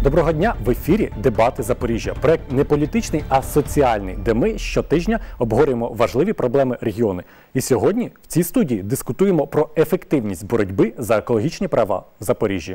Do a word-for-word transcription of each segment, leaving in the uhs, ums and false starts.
Доброго дня! В ефірі «Дебати Запоріжжя». Проект не політичний, а соціальний, де ми щотижня обговорюємо важливі проблеми регіону. І сьогодні в цій студії дискутуємо про ефективність боротьби за екологічні права в Запоріжжі.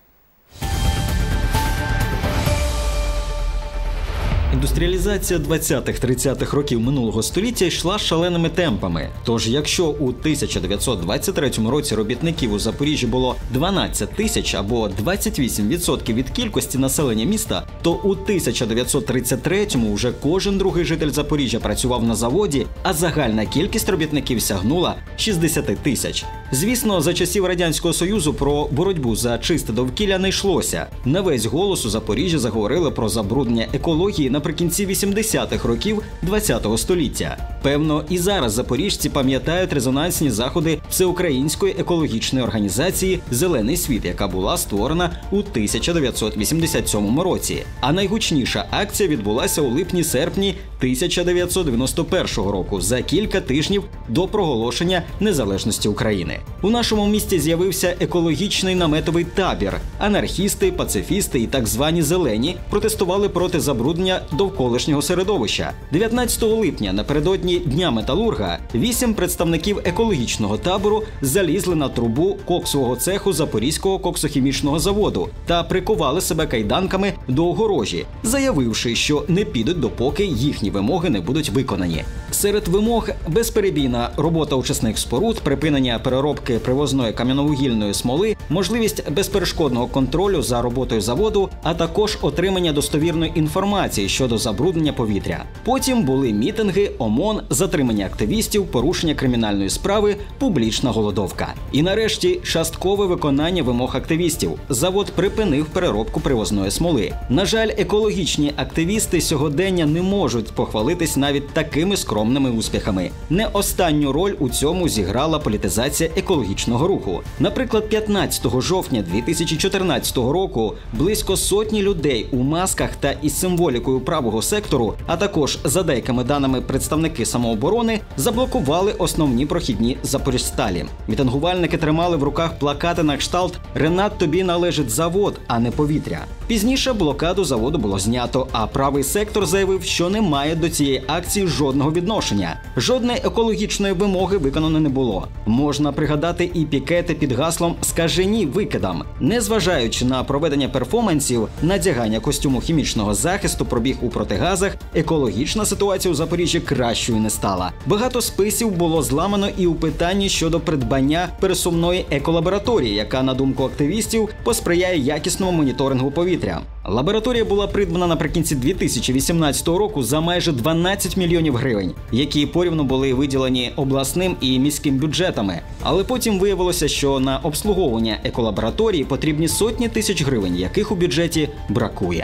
Індустріалізація двадцятих-тридцятих років минулого століття йшла шаленими темпами. Тож, якщо у тисяча дев'ятсот двадцять третьому році робітників у Запоріжжі було дванадцять тисяч або двадцять вісім відсотків від кількості населення міста, то у тисяча дев'ятсот тридцять третьому вже кожен другий житель Запоріжжя працював на заводі, а загальна кількість робітників сягнула шістдесят тисяч. Звісно, за часів Радянського Союзу про боротьбу за чисте довкілля не йшлося. На весь голос у Запоріжжі заговорили про забруднення екології наприкінці вісімдесятих років ХХ століття. Певно, і зараз запоріжці пам'ятають резонансні заходи Всеукраїнської екологічної організації «Зелений світ», яка була створена у тисяча дев'ятсот вісімдесят сьомому році. А найгучніша акція відбулася у липні-серпні тисяча дев'ятсот дев'яносто першого року, за кілька тижнів до проголошення незалежності України. У нашому місті з'явився екологічний наметовий табір. Анархісти, пацифісти і так звані «зелені» протестували проти забруднення довколишнього середовища. дев'ятнадцятого липня, напередодні Дня металурга, вісім представників екологічного табору залізли на трубу коксового цеху Запорізького коксохімічного заводу та прикували себе кайданками до огорожі, заявивши, що не підуть, допоки їхні вимоги не будуть виконані. Серед вимог – безперебійна робота очисних споруд, припинення переробки привозної кам'яновугільної смоли, можливість безперешкодного контролю за роботою заводу, а також отримання достовірної інформації щодо забруднення повітря. Потім були мітинги, ОМОН, затримання активістів, порушення кримінальної справи, публічна голодовка. І нарешті часткове виконання вимог активістів. Завод припинив переробку привозної смоли. На жаль, екологічні активісти сьогодення не можуть похвалитись навіть такими скромними успіхами. Не останню роль у цьому зіграла політизація екологічного руху. Наприклад, п'ятнадцятого жовтня дві тисячі чотирнадцятого року близько сотні людей у масках та із символікою правого сектору, а також, за деякими даними, представники самооборони, заблокували основні прохідні Запоріжсталі. Мітингувальники тримали в руках плакати на кшталт «Ренат, тобі належить завод, а не повітря». Пізніше блокаду заводу було знято, а правий сектор заявив, що не має до цієї акції жодного відношення. Жодної екологічної вимоги виконано не було. Можна пригадати і пікети під гаслом «Скажи ні викидам». Незважаючи на проведення перформансів, надягання костюму хімічного захисту, пробіг у протигазах, екологічна ситуація у Запоріжжі кращою не стала. Багато списів було зламано і у питанні щодо придбання пересувної еколабораторії, яка, на думку активістів, посприяє якісному моніторингу повітря. Лабораторія була придбана наприкінці дві тисячі вісімнадцятого року за майже дванадцять мільйонів гривень, які порівну були виділені обласним і міським бюджетами. Але потім виявилося, що на обслуговування еколабораторії потрібні сотні тисяч гривень, яких у бюджеті бракує.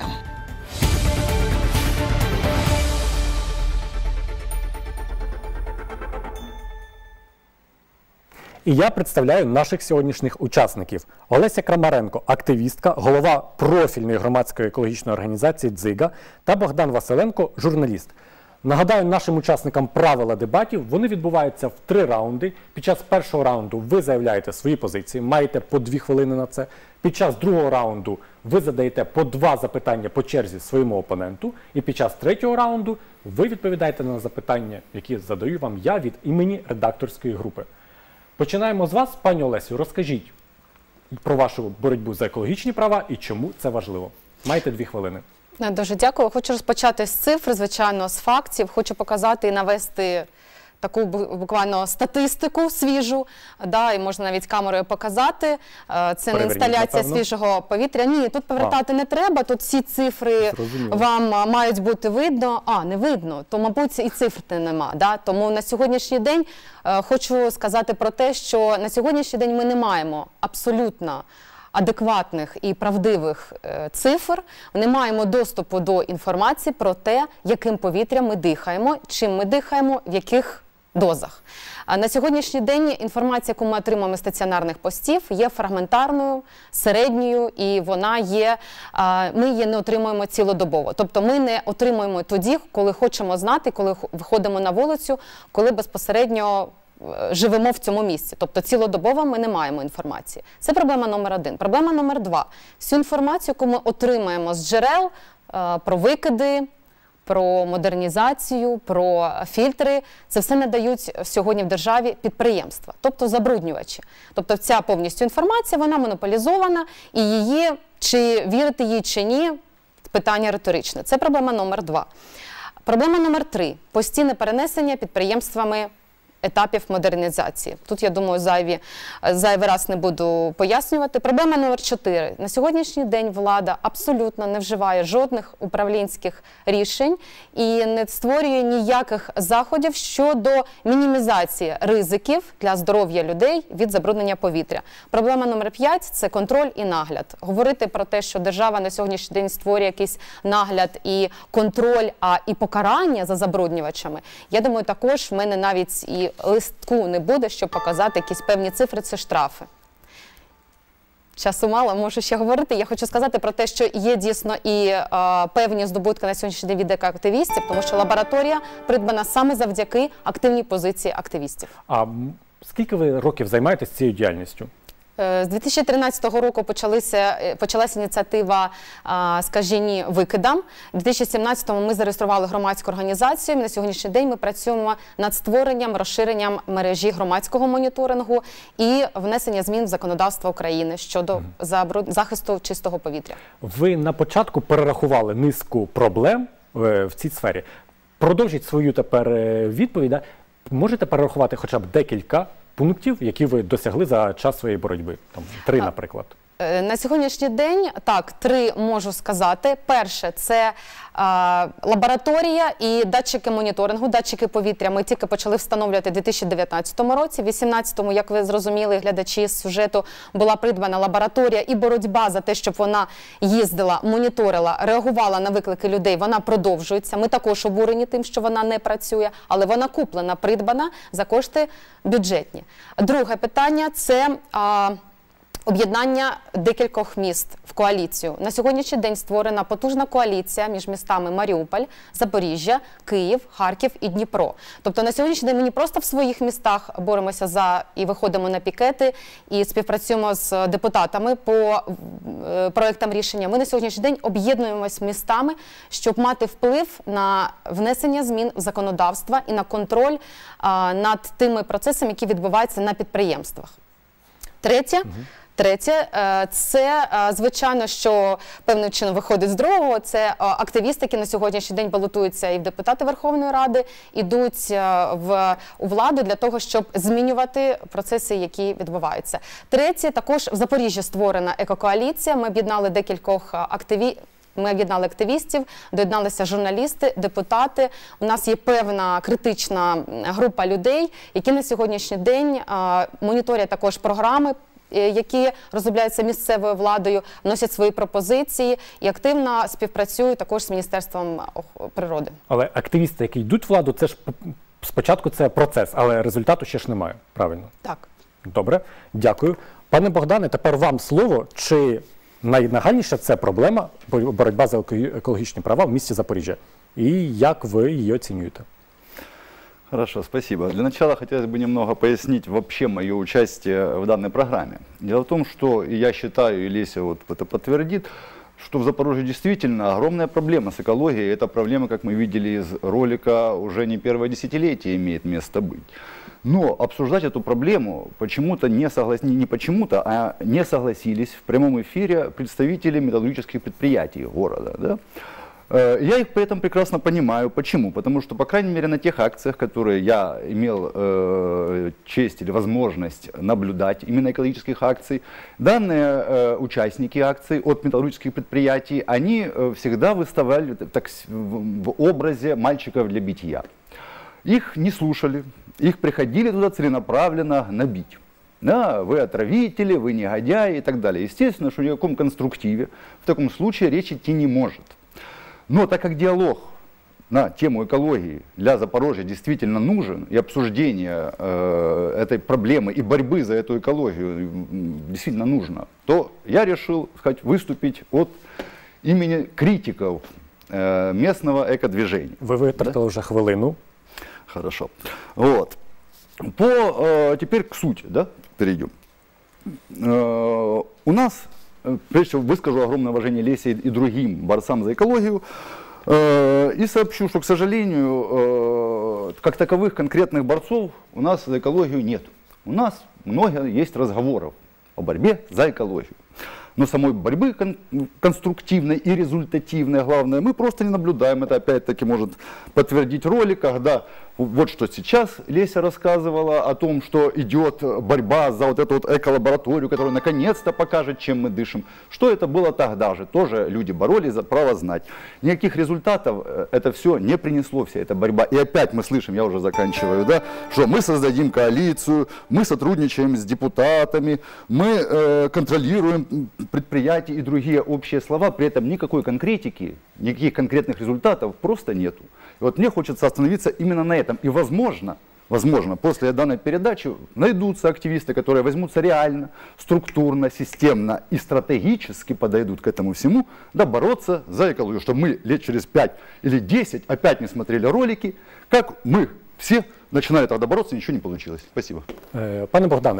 І я представляю наших сьогоднішніх учасників. Олеся Крамаренко, активістка, голова профільної громадської екологічної організації «Дзига» та Богдан Василенко, журналіст. Нагадаю нашим учасникам правила дебатів. Вони відбуваються в три раунди. Під час першого раунду ви заявляєте свої позиції, маєте по дві хвилини на це. Під час другого раунду ви задаєте по два запитання по черзі своєму опоненту. І під час третього раунду ви відповідаєте на запитання, які задаю вам я від імені редакторської групи. Починаємо з вас, пані Олесю. Розкажіть про вашу боротьбу за екологічні права і чому це важливо. Маєте дві хвилини. Дуже дякую. Хочу розпочати з цифр, звичайно, з фактів. Хочу показати і навести таку буквально статистику свіжу, да, і можна навіть камерою показати. Це не інсталяція свіжого повітря. Ні, тут повертати а. не треба, тут всі цифри Зрозуміло. Вам мають бути видно. А, не видно, то, мабуть, і цифр нема. Да? Тому на сьогоднішній день е, хочу сказати про те, що на сьогоднішній день ми не маємо абсолютно адекватних і правдивих е, цифр, не маємо доступу до інформації про те, яким повітрям ми дихаємо, чим ми дихаємо, в яких дозах. А на сьогоднішній день інформація, яку ми отримуємо з стаціонарних постів, є фрагментарною, середньою, і вона є, ми її не отримуємо цілодобово. Тобто ми не отримуємо тоді, коли хочемо знати, коли виходимо на вулицю, коли безпосередньо живемо в цьому місці. Тобто цілодобово ми не маємо інформації. Це проблема номер один. Проблема номер два. Всю інформацію, яку ми отримаємо з джерел е, про викиди, про модернізацію, про фільтри, це все надають сьогодні в державі підприємства, тобто забруднювачі. Тобто ця повністю інформація, вона монополізована, і її, чи вірити їй чи ні, питання риторичне. Це проблема номер два. Проблема номер три. Постійне перенесення підприємствами етапів модернізації. Тут, я думаю, зайві, зайвий раз не буду пояснювати. Проблема номер чотири. На сьогоднішній день влада абсолютно не вживає жодних управлінських рішень і не створює ніяких заходів щодо мінімізації ризиків для здоров'я людей від забруднення повітря. Проблема номер п'ять – це контроль і нагляд. Говорити про те, що держава на сьогоднішній день створює якийсь нагляд і контроль, а і покарання за забруднювачами, я думаю, також в мене навіть і листку не буде, щоб показати якісь певні цифри, це штрафи. Часу мало, можу ще говорити. Я хочу сказати про те, що є дійсно і е, певні здобутки на сьогоднішній день від екоактивістів, тому що лабораторія придбана саме завдяки активній позиції активістів. А скільки ви років займаєтесь цією діяльністю? З дві тисячі тринадцятого року почалися, почалася ініціатива «Скажені викидам». У дві тисячі сімнадцятому ми зареєстрували громадську організацію. На сьогоднішній день ми працюємо над створенням, розширенням мережі громадського моніторингу і внесення змін в законодавство України щодо захисту чистого повітря. Ви на початку перерахували низку проблем в цій сфері. Продовжіть свою тепер відповідь. Можете перерахувати хоча б декілька пунктів, які ви досягли за час своєї боротьби? Там, три, наприклад. На сьогоднішній день, так, три можу сказати. Перше, це е, лабораторія і датчики моніторингу, датчики повітря. Ми тільки почали встановлювати у дві тисячі дев'ятнадцятому році. У дві тисячі вісімнадцятому, як ви зрозуміли, глядачі з сюжету, була придбана лабораторія і боротьба за те, щоб вона їздила, моніторила, реагувала на виклики людей, вона продовжується. Ми також обурені тим, що вона не працює, але вона куплена, придбана за кошти бюджетні. Друге питання – це е, об'єднання декількох міст в коаліцію. На сьогоднішній день створена потужна коаліція між містами Маріуполь, Запоріжжя, Київ, Харків і Дніпро. Тобто на сьогоднішній день ми не просто в своїх містах боремося за і виходимо на пікети і співпрацюємо з депутатами по е, проектам рішення. Ми на сьогоднішній день об'єднуємося містами, щоб мати вплив на внесення змін в законодавство і на контроль е, над тими процесами, які відбуваються на підприємствах. Третє. Угу. Третє, це, звичайно, що певним чином виходить з другого, це активісти, які на сьогоднішній день балотуються і в депутати Верховної Ради, ідуть в, у владу для того, щоб змінювати процеси, які відбуваються. Третє, також в Запоріжжі створена екокоаліція, ми об'єднали декількох активістів. Ми об'єднали активістів, доєдналися журналісти, депутати. У нас є певна критична група людей, які на сьогоднішній день моніторять також програми, які розробляються місцевою владою, вносять свої пропозиції і активно співпрацюють також з Міністерством природи. Але активісти, які йдуть в владу, це ж спочатку це процес, але результату ще ж немає, правильно? Так. Добре, дякую. Пане Богдане, тепер вам слово. Чи найнагальніша це проблема боротьба за екологічні права в місті Запоріжжя? І як ви її оцінюєте? Хорошо, спасибо. Для начала хотелось бы немного пояснить вообще мое участие в данной программе. Дело в том, что, и я считаю, и Леся вот это подтвердит, что в Запорожье действительно огромная проблема с экологией. Эта проблема, как мы видели из ролика, уже не первое десятилетие имеет место быть. Но обсуждать эту проблему почему-то не согласились, не почему-то, а не согласились в прямом эфире представители металлургических предприятий города. Да? Я их при этом прекрасно понимаю. Почему? Потому что, по крайней мере, на тех акциях, которые я имел э, честь или возможность наблюдать, именно экологических акций, данные э, участники акций от металлургических предприятий, они э, всегда выставляли так, в, в образе мальчиков для битья. Их не слушали, их приходили туда целенаправленно гнобить. Да, вы отравители, вы негодяи и так далее. Естественно, что ни о каком конструктиве в таком случае речь идти не может. Но так как диалог на тему экологии для Запорожья действительно нужен, и обсуждение э, этой проблемы и борьбы за эту экологию действительно нужно, то я решил, сказать, выступить от имени критиков э, местного экодвижения. Вы витратили да? вже хвилину. Хорошо. Вот. По, э, теперь к сути, да, перейдем. Э, у нас, прежде всего, выскажу огромное уважение Лесе и другим борцам за экологию. Э, и сообщу, что, к сожалению, э, как таковых конкретных борцов у нас за экологию нет. У нас много есть разговоров о борьбе за экологию. Но самой борьбы кон конструктивной и результативной, главное, мы просто не наблюдаем. Это опять-таки может подтвердить ролик, когда вот что сейчас Леся рассказывала о том, что идет борьба за вот эту вот эколабораторию, которая наконец-то покажет, чем мы дышим. Что это было тогда же? Тоже люди боролись за право знать. Никаких результатов это все не принесло, вся эта борьба. И опять мы слышим, я уже заканчиваю, да, что мы создадим коалицию, мы сотрудничаем с депутатами, мы э, контролируем предприятия и другие общие слова, при этом никакой конкретики, никаких конкретных результатов просто нету. И вот мне хочется остановиться именно на этом. И возможно, возможно, после данной передачи найдутся активисты, которые возьмутся реально, структурно, системно и стратегически подойдут к этому всему, да, бороться за экологию, чтобы мы лет через пять или десять опять не смотрели ролики, как мы все начинали тогда бороться, ничего не получилось. Спасибо. Пане Богдане,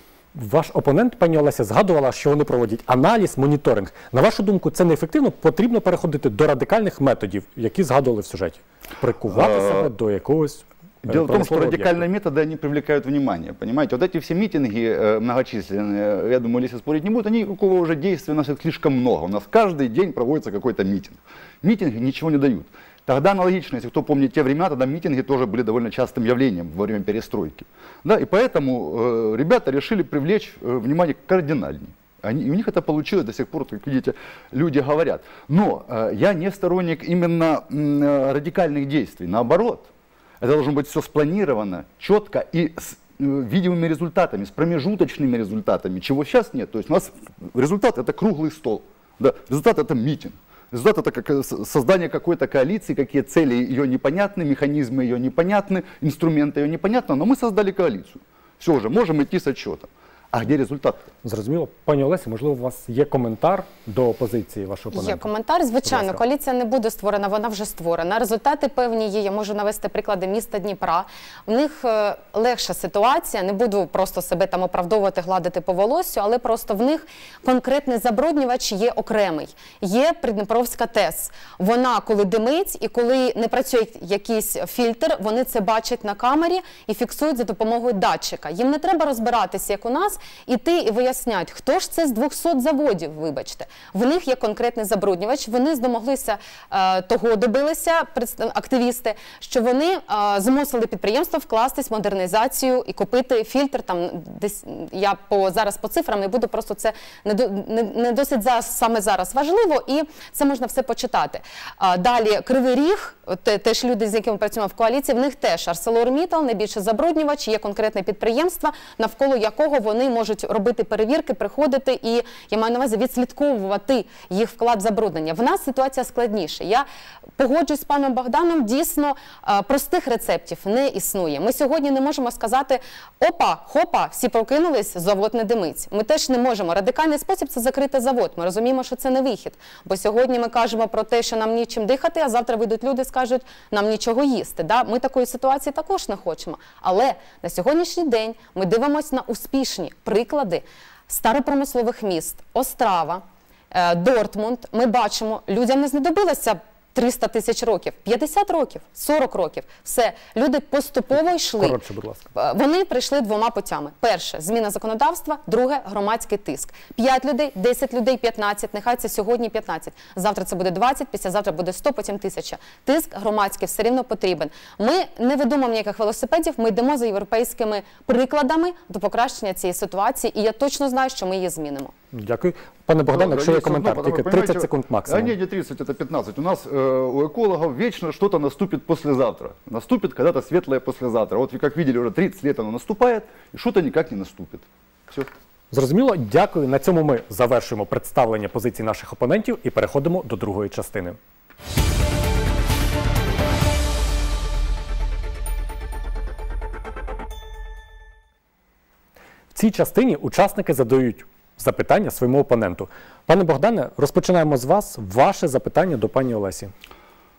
ваш опонент, пані Олеся, згадувала, що вони проводять аналіз, моніторинг. На вашу думку, це неефективно? Потрібно переходити до радикальних методів, які згадували в сюжеті? Прикувати себе до якогось... Дело в том, что радикальные методы, они привлекают внимание, понимаете? Вот эти все митинги э, многочисленные, я думаю, Леся спорить не будет, они никакого уже действия у нас слишком много. У нас каждый день проводится какой-то митинг. Митинги ничего не дают. Тогда аналогично, если кто помнит те времена, тогда митинги тоже были довольно частым явлением во время перестройки. Да, и поэтому э, ребята решили привлечь э, внимание кардинальнее. Они, и у них это получилось до сих пор, как видите, люди говорят. Но э, я не сторонник именно э, радикальных действий, наоборот. Это должно быть все спланировано, четко и с э, видимыми результатами, с промежуточными результатами, чего сейчас нет. То есть у нас результат это круглый стол, да, результат это митинг. Результат это как создание какой-то коалиции, какие цели ее непонятны, механизмы ее непонятны, инструменты ее непонятны, но мы создали коалицию. Все уже, можем идти с отчетом. А де результат? Зрозуміло. Пані Олесі, можливо, у вас є коментар до позиції вашого опонента? Є коментар. Звичайно, коаліція не буде створена, вона вже створена. Результати певні є. Я можу навести приклади міста Дніпра. У них е, легша ситуація, не буду просто себе там оправдовувати, гладити по волоссю, але просто в них конкретний забруднювач є окремий. Є Придніпровська ТЕС. Вона, коли димить і коли не працює якийсь фільтр, вони це бачать на камері і фіксують за допомогою датчика. Їм не треба розбиратися, як у нас, іти і виясняють, хто ж це з двохсот заводів, вибачте. В них є конкретний забруднювач, вони домоглися е, того, добилися активісти, що вони е, змусили підприємство вкластись в модернізацію і купити фільтр, там, десь, я по, зараз по цифрам не буду, просто це не, не, не досить зараз, саме зараз важливо, і це можна все почитати. Е, далі, Кривий Ріг, те, теж люди, з якими працюємо в коаліції, в них теж ArcelorMittal, найбільше забруднювач, є конкретне підприємство, навколо якого вони можуть робити перевірки, приходити і, я маю на увазі, відслідковувати їх вклад в забруднення. В нас ситуація складніша. Я погоджуюсь з паном Богданом, дійсно, простих рецептів не існує. Ми сьогодні не можемо сказати, опа, хопа, всі прокинулись, завод не димить. Ми теж не можемо. Радикальний спосіб – це закрити завод. Ми розуміємо, що це не вихід. Бо сьогодні ми кажемо про те, що нам нічим дихати, а завтра вийдуть люди і скажуть, нам нічого їсти. Да? Ми такої ситуації також не хочемо. Але на сьогоднішній день ми дивимося на успішні приклади старопромислових міст, Острава, Дортмунд. Ми бачимо, людям не знадобилося триста тисяч років, п'ятдесят років, сорок років. Все, люди поступово йшли. Коротше, будь ласка. Вони прийшли двома путями. Перше – зміна законодавства, друге – громадський тиск. П'ять людей, десять людей, п'ятнадцять, нехай це сьогодні п'ятнадцять. Завтра це буде двадцять, післязавтра буде сто, потім тисяча. Тиск громадський все рівно потрібен. Ми не видумуємо ніяких велосипедів, ми йдемо за європейськими прикладами до покращення цієї ситуації, і я точно знаю, що ми її змінимо. Дякую. Пане Богдан, якщо є коментар, тільки тридцать секунд максимум. А не, не тридцать, это пятнадцать. У нас э, у экологов вечно что-то наступит послезавтра. Наступит когда-то светлое послезавтра. Вот вы как видели, уже тридцать лет оно наступает, и что-то никак не наступит. Все. Зрозуміло, дякую. На цьому ми завершуємо представлення позицій наших опонентів і переходимо до другої частини. В цій частині учасники задають запитання своєму опоненту. Пане Богдане, розпочинаємо з вас. Ваше запитання до пані Олесі.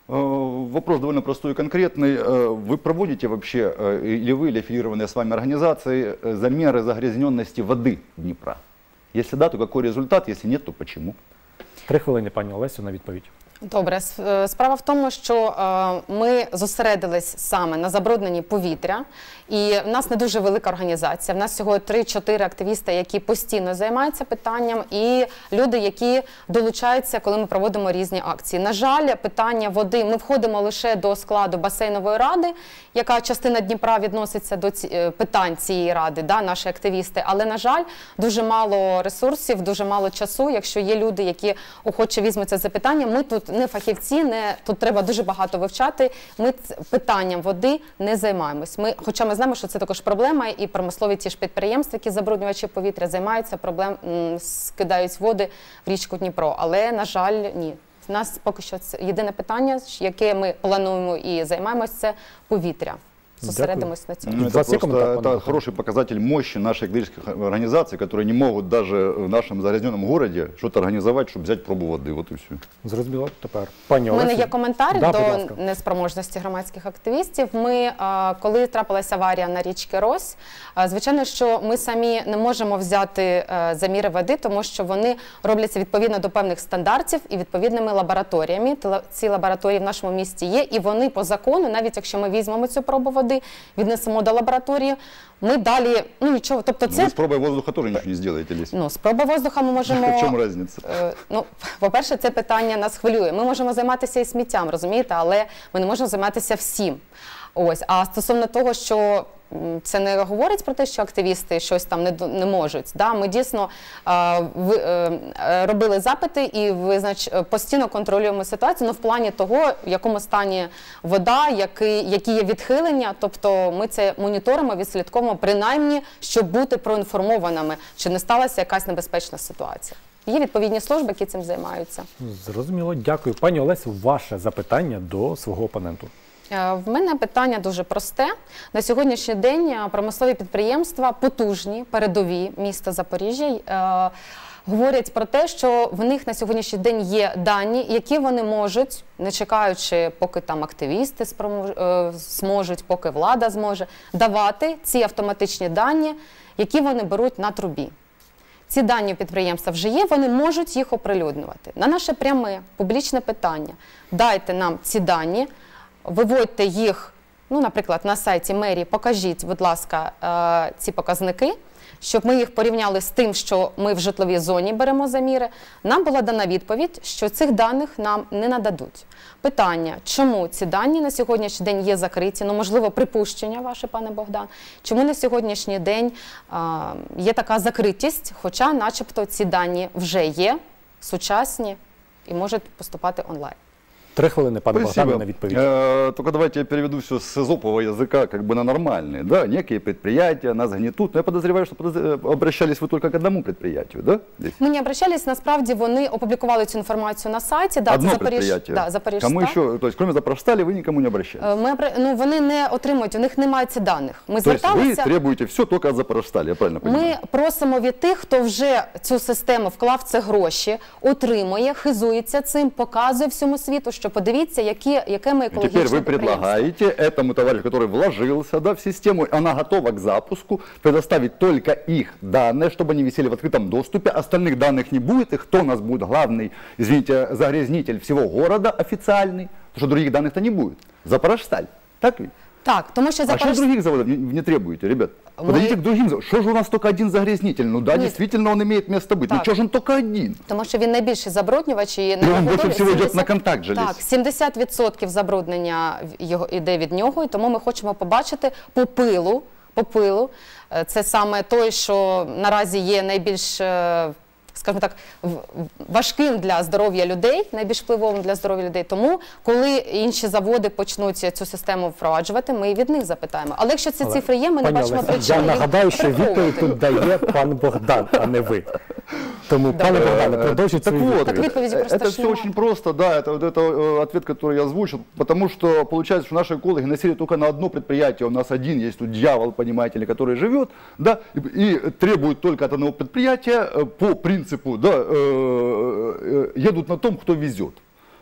Э, Вопрос довольно простой и конкретный. Э, Вы проводите вообще, э, или вы, или аффилированные с вами организации, э, замеры загрязненности воды Днепра? Если да, то какой результат? Если нет, то почему? Три хвилини, пані Олесю, на відповідь. Добре, с- е, справа в тому, що е, ми зосередились саме на забрудненні повітря, і в нас не дуже велика організація. В нас всього три-чотири активісти, які постійно займаються питанням, і люди, які долучаються, коли ми проводимо різні акції. На жаль, питання води, ми входимо лише до складу басейнової ради, яка частина Дніпра відноситься до ці, е, питань цієї ради, да, наші активісти. Але, на жаль, дуже мало ресурсів, дуже мало часу. Якщо є люди, які охоче візьмуться за питання, ми тут не фахівці, не, тут треба дуже багато вивчати. Ми ц- питанням води не займаємось. Ми, хоча ми знаємо, що це також проблема, і промислові ті ж підприємства, які забруднювачі повітря, займаються проблем, м, скидають води в річку Дніпро. Але, на жаль, ні. У нас поки що це єдине питання, яке ми плануємо і займаємось, це повітря. Зосередимось на цьому. Ну, И это двадцать просто секунд, так, это Павел. хороший показатель мощи наших экологических организаций, которые не могут даже в нашем загрязненном городе что-то организовать, чтобы взять пробу воды. Вот и все. Зрозуміло тепер. Пані У Олесю. мене є коментар Да, будь до ласка. неспроможності громадських активістів. Ми, а, коли трапилася аварія на річці Рось, а, звичайно, що ми самі не можемо взяти е, заміри води, тому що вони робляться відповідно до певних стандартів і відповідними лабораторіями. Тела- Ці лабораторії в нашому місті є, і вони по закону, навіть якщо ми візьмемо цю пробу води, віднесемо до лабораторії, ми далі, ну нічого, тобто Вы це, с пробой воздуха тоже ничего не сделаете, Лесь. ну, спроба воздуха ми можемо... В чем разница? Е, Ну, по-перше, це питання нас хвилює. Ми можемо займатися і сміттям, розумієте, але ми не можемо займатися всім. Ось. А стосовно того, що м, це не говорить про те, що активісти щось там не, до- не можуть. Да? Ми дійсно а, ви, е, е, робили запити і визнач, е, постійно контролюємо ситуацію, ну, в плані того, в якому стані вода, які, які є відхилення. Тобто ми це моніторимо, відслідковуємо, принаймні, щоб бути проінформованими, чи не сталася якась небезпечна ситуація. Є відповідні служби, які цим займаються. Зрозуміло, дякую. Пані Олесю, ваше запитання до свого опоненту. Е, В мене питання дуже просте. На сьогоднішній день е, промислові підприємства, потужні, передові міста Запоріжжя, е, говорять про те, що в них на сьогоднішній день є дані, які вони можуть, не чекаючи, поки там активісти спромож- е, зможуть, поки влада зможе, давати ці автоматичні дані, які вони беруть на трубі. Ці дані у підприємства вже є, вони можуть їх оприлюднювати. На наше пряме публічне питання: дайте нам ці дані, виводьте їх, ну, наприклад, на сайті мерії, покажіть, будь ласка, е, ці показники, щоб ми їх порівняли з тим, що ми в житловій зоні беремо заміри. Нам була дана відповідь, що цих даних нам не нададуть. Питання: чому ці дані на сьогоднішній день є закриті? Ну, можливо, припущення ваше, пане Богдан. Чому на сьогоднішній день а, є така закритість, хоча начебто ці дані вже є, сучасні і можуть поступати онлайн? Три хвилини, пане Спасибо. Богдане, на відповідь. Э, Только давайте я переведу все с эзопового языка как бы на нормальный. Да, некие предприятия нас гнетут. Но я подозреваю, что подоз- обращались вы только к одному предприятию, да? Здесь? Ми не обращались, насправді вони опублікували цю інформацію на сайті. Да, Одно це Запоріж, предприятие. да, Запоріжстат. Кому еще, то есть кроме Запорожстали вы никому не обращались? Е, Ми, обра- ну, вони не отримують, у них немає цих даних. Ми То есть вы зверталися. требуете все только от Запорожстали, я правильно понимаю? Ми просимо від тих, хто вже цю систему вклав це гроші, отримує, хизується цим, показує всьому світу, що подивіться, які, яке ми И екологічне теперь вы підприємство. предлагаете этому товарищу, который вложился, да, в систему, она готова к запуску, предоставить только их данные, чтобы они висели в открытом доступе, остальных данных не будет, и кто у нас будет главный, извините, загрязнитель всего города официальный, потому что других данных-то не будет. Запорожсталь, так ведь? Так, тому що А что Запоріж... других заводов не, не требуете, ребят? Мы- Подойдите к другим заводам. Что же у нас только один загрязнитель? Ну да, Нет. действительно, он имеет место быть. Ну Так. что же он только один? Тому що він найбільший забруднювач. І на он його більше долі всього йде сімдесят на контакт же Так, десь. сімдесят відсотків забруднення в- його йде від нього, і тому ми хочемо побачити по пилу, по пилу. Е, Це саме той, що наразі є найбільш, е, скажімо так, в- важким для здоров'я людей, найбільш впливовим для здоров'я людей. Тому, коли інші заводи почнуть цю систему впроваджувати, ми від них запитаємо. Але якщо ці Але, цифри є, ми не пані бачимо Олесю, причин я їх нагадаю, що приховувати. відповідь тут дає пан Богдан, а не ви. Тому, пане Богдане, продовжіть Так свою вот, відповідь. Так відповіді просто это ж все немає. очень просто, да, это вот это э, ответ, который я озвучил, потому что получается, что наши экологи насели только на одно предприятие, у нас один есть тут дьявол, понимаете ли, который живет, да, и, и требует только от одного предприятия э, по принципу, да, э, э, едут на том, кто везет.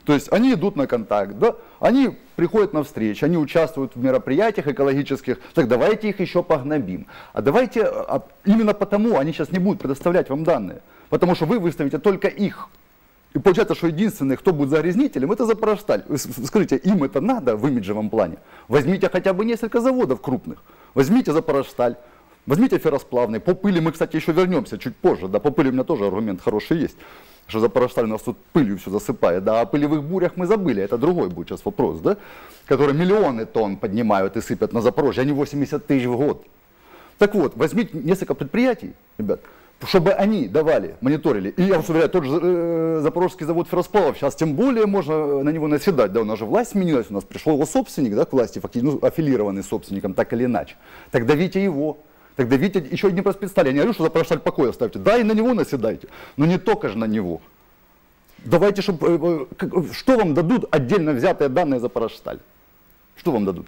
То есть они идут на контакт, да? Они приходят на встречи, они участвуют в мероприятиях экологических, так давайте их еще погнобим. А давайте, а именно потому они сейчас не будут предоставлять вам данные, потому что вы выставите только их. И получается, что единственный, кто будет загрязнителем, это Запорожсталь. Скажите, им это надо в имиджевом плане? Возьмите хотя бы несколько заводов крупных. Возьмите Запорожсталь, возьмите ферросплавный. По пыли мы, кстати, еще вернемся чуть позже. Да, по пыли у меня тоже аргумент хороший есть. Что Запорожсталь у нас тут пылью все засыпает. Да, о пылевых бурях мы забыли. Это другой будет сейчас вопрос, да? Которые миллионы тонн поднимают и сыпят на Запорожье, а не восемьдесят тысяч в год. Так вот, возьмите несколько предприятий, ребят, чтобы они давали, мониторили. И я вам уверяю, тот же э, Запорожский завод ферросплавов, сейчас тем более можно на него наседать. Да, у нас же власть сменилась, у нас пришел его собственник, да, к власти, фактически, ну, аффилированный собственником, так или иначе. Так давите его. Так давите еще Днепроспецсталь. Я не говорю, что Запорожсталь покой оставьте. Да, и на него наседайте. Но не только же на него. Давайте, чтобы, э, э, что вам дадут отдельно взятые данные Запорожсталь? Что вам дадут?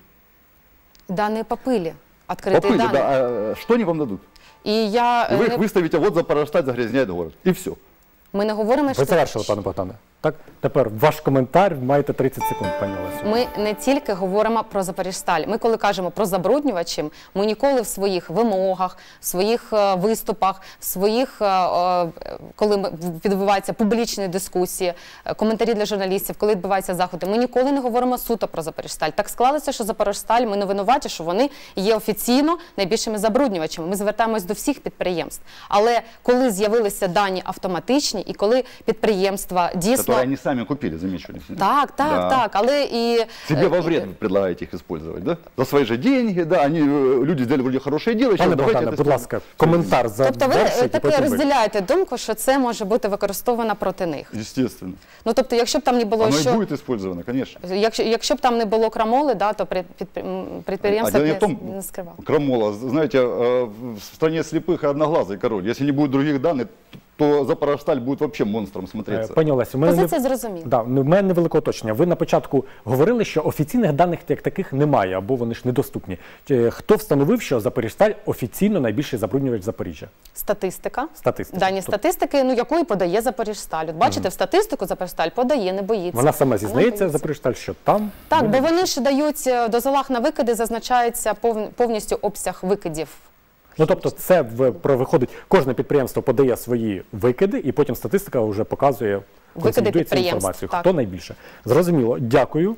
Данные по пыли. Открытые по пыли, данные. Да. А что они вам дадут? І я, І ви не... їх виставите, от Запорожсталь загрязняє город. І все. Ми не говоримо, Ви що... завершили, пане Богдане. Так, тепер ваш коментар, маєте тридцять секунд, пані Олесю. Ми не тільки говоримо про Запоріжсталь. Ми, коли кажемо про забруднювачів, ми ніколи в своїх вимогах, в своїх е, виступах, в своїх, е, е, коли відбуваються публічні дискусії, е, коментарі для журналістів, коли відбуваються заходи, ми ніколи не говоримо суто про Запоріжсталь. Так склалося, що Запоріжсталь, ми не винуваті, що вони є офіційно найбільшими забруднювачами. Ми звертаємось до всіх підприємств. Але коли з'явилися дані автоматичні і коли підприємства дійсно... Которые они сами купили, замечали. Так, так, да. так, але і... Себе во вред вы предлагаете их использовать, да? За свои же деньги, да, они, люди сделали вроде хорошее дело. Пане Богдане, будь ласка, коментар за Тобто ви таки розділяєте думку, що це може бути використовано проти них? Естественно. Ну, тобто, якщо б там не було... Оно що... и будет использовано, конечно. Якщо, якщо б там не було крамоли, да, то підприємство а б не, не, том, не скривало. Крамола, знаете, в стране слепых и одноглазый король. Если не будет других данных, то Запорожсталь будет вообще монстром смотреться. Пані Олесю, ми Позиція зрозуміла. Да, в мене невелике уточнення. Ви на початку говорили, що офіційних даних як таких немає, або вони ж недоступні. Хто встановив, що Запоріжсталь офіційно найбільший забруднювач Запоріжжя? Статистика. Статистика. Дані статистики, ну, якої подає Запоріжсталь. От бачите, mm. в статистику Запоріжсталь подає, не боїться. Вона сама зізнається, Запоріжсталь, що там... Так, буде... бо вони ж дають, в дозволах на викиди зазначається повністю обсяг викидів. Ну, тобто це виходить, кожне підприємство подає свої викиди, і потім статистика вже показує, консолідує цю інформацію. Так. Хто найбільше? Зрозуміло. Дякую.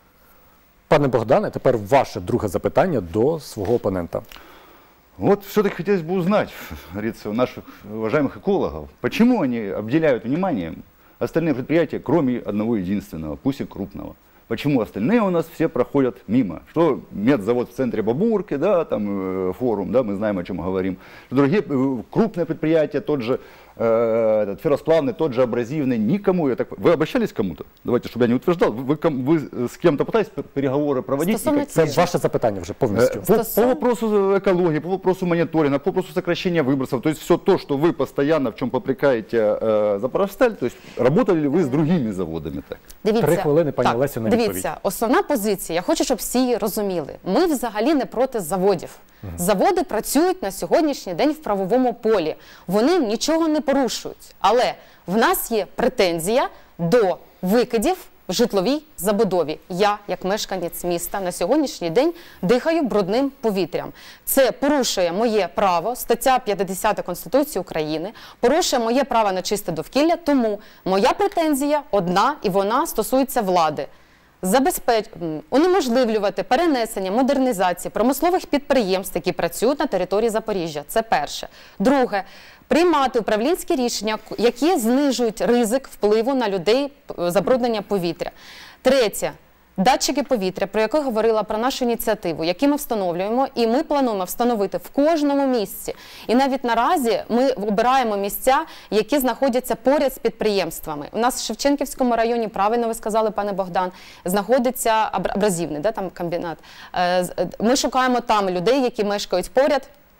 Пане Богдане, тепер ваше друге запитання до свого опонента. Вот все-таки хотелось бы узнать, говорится, у наших уважаемых экологов, почему они обделяют вниманием остальные предприятия, кроме одного единственного, пусть и крупного. Почему остальные у нас все проходят мимо? Что медзавод в центре Бабурки, да, там э, форум, да, мы знаем, о чем говорим. Другие э, крупные предприятия, тот же э, этот, ферросплавный, тот же абразивный, никому. Я так... Вы обращались к кому-то? Давайте, чтобы я не утверждал. Вы, вы, вы с кем-то пытаетесь переговоры проводить? Стосовно Це ваше запитання вже повністю. По, по вопросу экологии, по вопросу мониторинга, по вопросу сокращения выбросов. То есть все то, что вы постоянно в чем попрекаете э, Запорожсталь, то есть работали ли вы с другими заводами так? Дивіться, Три хвилини, пані так, Олесю, на дивіться, відповідь. основна позиція, я хочу, щоб всі її розуміли. Ми взагалі не проти заводів. Угу. Заводи працюють на сьогоднішній день в правовому полі. Вони нічого не порушують. Але в нас є претензія до викидів в житловій забудові. Я, як мешканець міста, на сьогоднішній день дихаю брудним повітрям. Це порушує моє право, стаття п'ятдесят Конституції України, порушує моє право на чисте довкілля, тому моя претензія одна, і вона стосується влади. Забезпеч... унеможливлювати перенесення, модернізації промислових підприємств, які працюють на території Запоріжжя. Це перше. Друге. Приймати управлінські рішення, які знижують ризик впливу на людей забруднення повітря. Третє. Датчики повітря, про які говорила про нашу ініціативу, які ми встановлюємо, і ми плануємо встановити в кожному місці. І навіть наразі ми обираємо місця, які знаходяться поряд з підприємствами. У нас в Шевченківському районі, правильно ви сказали, пане Богдан, знаходиться абразивний, да, там комбінат. Ми шукаємо там людей, які мешкають поряд,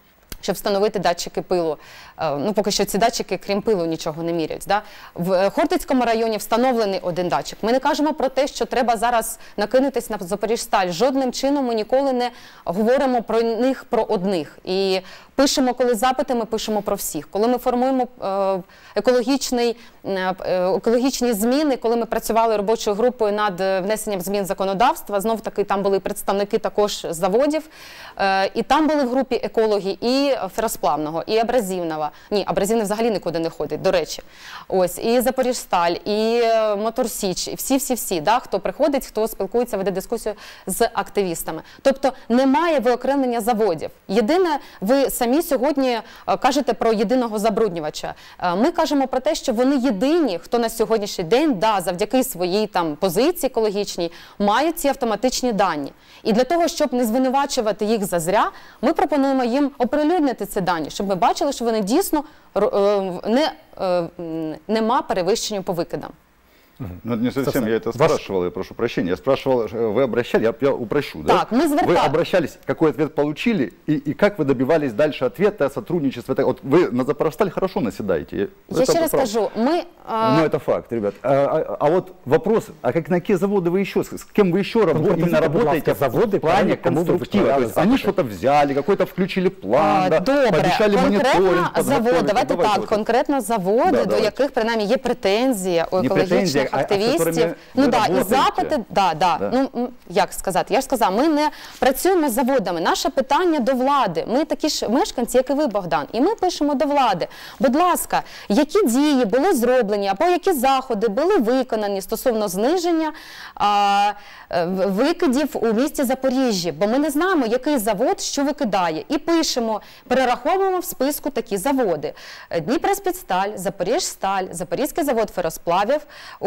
щоб встановити датчики пилу. Ну, поки що ці датчики, крім пилу, нічого не міряють. Да? В Хортицькому районі встановлений один датчик. Ми не кажемо про те, що треба зараз накинутись на Запоріжсталь. Жодним чином ми ніколи не говоримо про них, про одних. І пишемо, коли запити, ми пишемо про всіх. Коли ми формуємо е, екологічний, е, екологічні зміни, коли ми працювали робочою групою над внесенням змін законодавства, знов таки там були представники також заводів, е, і там були в групі екологи і феросплавного, і абразивного. Ні, абразивний взагалі нікуди не ходить, до речі. Ось, і Запоріжсталь, і Моторсіч, і всі-всі-всі, да, хто приходить, хто спілкується, веде дискусію з активістами. Тобто немає виокремлення заводів. Єдине, ви самі сьогодні кажете про єдиного забруднювача. Ми кажемо про те, що вони єдині, хто на сьогоднішній день, да, завдяки своїй там позиції екологічній, мають ці автоматичні дані. І для того, щоб не звинувачувати їх зазря, ми пропонуємо їм оприлюднити ці дані, щоб ми бачили, що вони дійсно не, нема перевищення по викидам. Ну, это не совсем, я это спрашивал, я прошу прощения. Я спрашивал, вы обращались, я, я упрощу, так, да? Мы звертали. Вы обращались, какой ответ получили, и, и как вы добивались дальше ответа, сотрудничества? Вот вы на Запорожсталь хорошо наседаете. Я это еще раз правда. скажу, мы... Ну, это факт, ребят. А, а, а вот вопрос, а как на какие заводы вы еще, с кем вы еще рабо именно работаете заводы, в плане конструктива? То есть они что-то взяли, какой-то включили план, а, да, добре, пообещали мониторинг. Завод, давайте так, вот. конкретно заводи, да, до давайте. яких, принаймні, є претензія у Не екологічних а, активістів. А, ну да, і запити, да, да. Да. Ну, як сказати, я ж сказала, ми не працюємо з заводами, наше питання до влади. Ми такі ж мешканці, як і ви, Богдан, і ми пишемо до влади. Будь ласка, які дії були зроблені, або які заходи були виконані стосовно зниження а, викидів у місті Запоріжжі, бо ми не знаємо, який завод що викидає. І пишемо, перераховуємо в списку такі заводи. Дніпроспецсталь, Запоріжсталь, Запорізький завод феросплавів,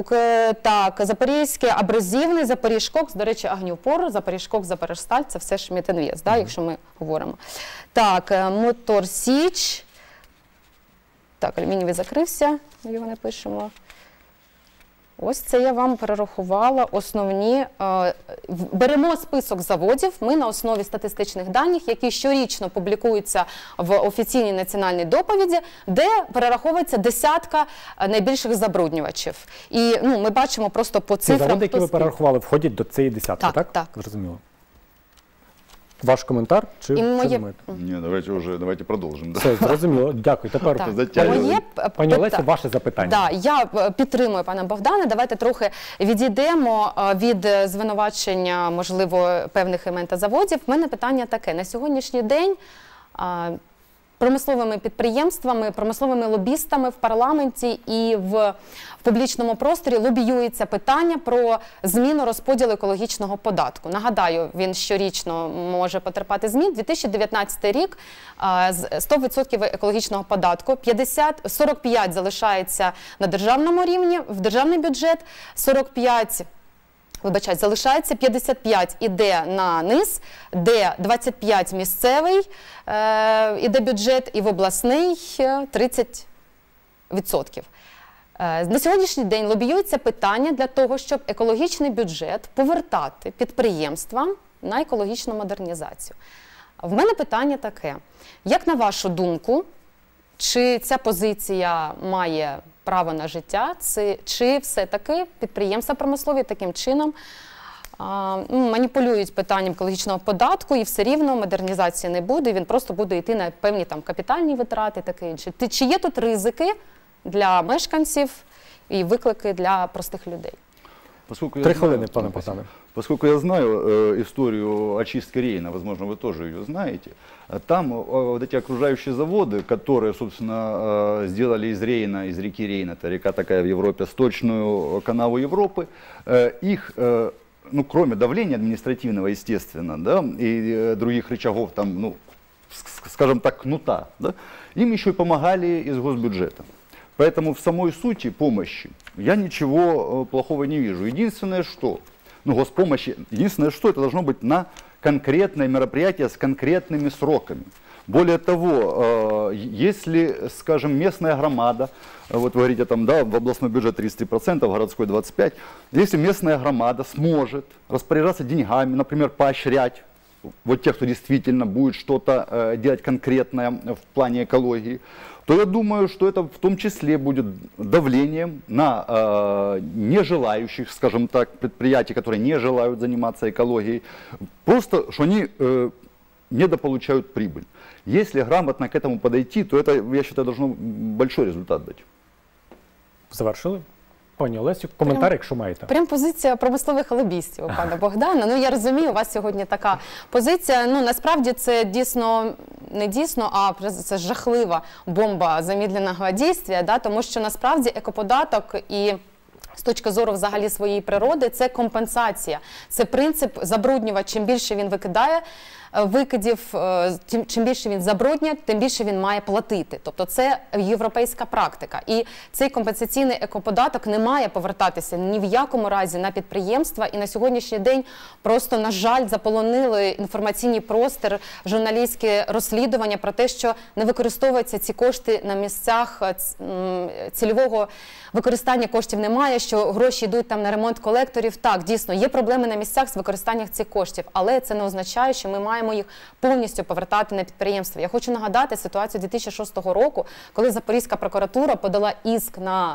так, Запорізький абразивний, Запоріжкокс, до речі, Агніпор, Запоріжкокс, Запоріжсталь, це все ж Метинвест, да, mm-hmm. якщо ми говоримо. Так, Моторсіч, так, алюмінієвий закрився, його не пишемо. Ось це я вам перерахувала основні. Беремо список заводів, ми на основі статистичних даних, які щорічно публікуються в офіційній національній доповіді, де перераховується десятка найбільших забруднювачів. І ну, ми бачимо просто по цифрам. Ці заводи, які ви перерахували, входять до цієї десятки, так? Так, так. Зрозуміло. Ваш коментар? Чи, І моє... чи Ні, давайте вже, давайте продовжимо. Все, зрозуміло. Дякую. Тепер, моє... пані Олесі, ваше запитання. Да, я підтримую пана Богдана. Давайте трохи відійдемо від звинувачення, можливо, певних імен та заводів. У мене питання таке. На сьогоднішній день промисловими підприємствами, промисловими лобістами в парламенті і в, в публічному просторі лобіюється питання про зміну розподілу екологічного податку. Нагадаю, він щорічно може потерпати змін. дві тисячі дев'ятнадцятий рік сто відсотків екологічного податку, п'ятдесят, сорок п'ять залишається на державному рівні, в державний бюджет, сорок п'ять Вибачайте, залишається п'ятдесят п'ять іде на низ, де двадцять п'ять місцевий е, іде бюджет і в обласний тридцять відсотків. Е, на сьогоднішній день лобіюється питання для того, щоб екологічний бюджет повертати підприємствам на екологічну модернізацію. В мене питання таке. Як на вашу думку, чи ця позиція має право на життя, чи все-таки підприємства промислові таким чином а, маніпулюють питанням екологічного податку і все рівно модернізації не буде, він просто буде йти на певні там капітальні витрати і таке інше. Чи є тут ризики для мешканців і виклики для простих людей? Поскольку Три я хвилины, знаю, пане Богдане. Поскольку я знаю э, историю очистки Рейна, возможно, вы тоже ее знаете, там э, вот эти окружающие заводы, которые, собственно, э, сделали из Рейна, из реки Рейн, это река такая в Европе, сточную канаву Европы, э, их, э, ну, кроме давления административного, естественно, да, и э, других рычагов, там, ну, скажем так, кнута, да, им еще и помогали из госбюджета. Поэтому в самой сути помощи я ничего плохого не вижу. Единственное, что, ну, госпомощи, единственное, что это должно быть на конкретное мероприятие с конкретными сроками. Более того, если, скажем, местная громада, вот вы говорите, там, да, в областной бюджет тридцать три процента, в городской двадцать пять процентов, если местная громада сможет распоряжаться деньгами, например, поощрять вот тех, кто действительно будет что-то э, делать конкретное в плане экологии, то я думаю, что это в том числе будет давлением на э, нежелающих, скажем так, предприятий, которые не желают заниматься экологией, просто что они э, недополучают прибыль. Если грамотно к этому подойти, то это, я считаю, должно большой результат дать. Завершили? Пані Олесю, коментар, якщо маєте. Прям позиція промислових лобістів у пана Богдана. Ну, я розумію, у вас сьогодні така позиція. Ну, насправді це дійсно, не дійсно, а це жахлива бомба замедленого дійства, да? Тому що насправді екоподаток і з точки зору взагалі своєї природи це компенсація. Це принцип забруднювати, чим більше він викидає викидів, тим, чим більше він забруднює, тим більше він має платити. Тобто це європейська практика. І цей компенсаційний екоподаток не має повертатися ні в якому разі на підприємства. І на сьогоднішній день просто, на жаль, заполонили інформаційний простір, журналістське розслідування про те, що не використовуються ці кошти на місцях, цільового використання коштів немає, що гроші йдуть там на ремонт колекторів. Так, дійсно, є проблеми на місцях з використанням цих коштів, але це не означає, що ми маємо їх повністю повертати на підприємства. Я хочу нагадати ситуацію дві тисячі шостого року, коли Запорізька прокуратура подала іск на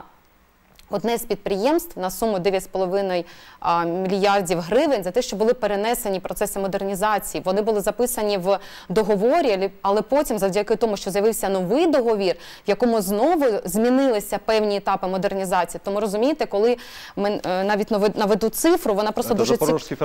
одне з підприємств на суму дев'ять з половиною мільярдів гривень за те, що були перенесені процеси модернізації. Вони були записані в договорі, але потім, завдяки тому, що з'явився новий договір, в якому знову змінилися певні етапи модернізації. Тому, розумієте, коли ми навіть наведу цифру, вона просто дуже, ці...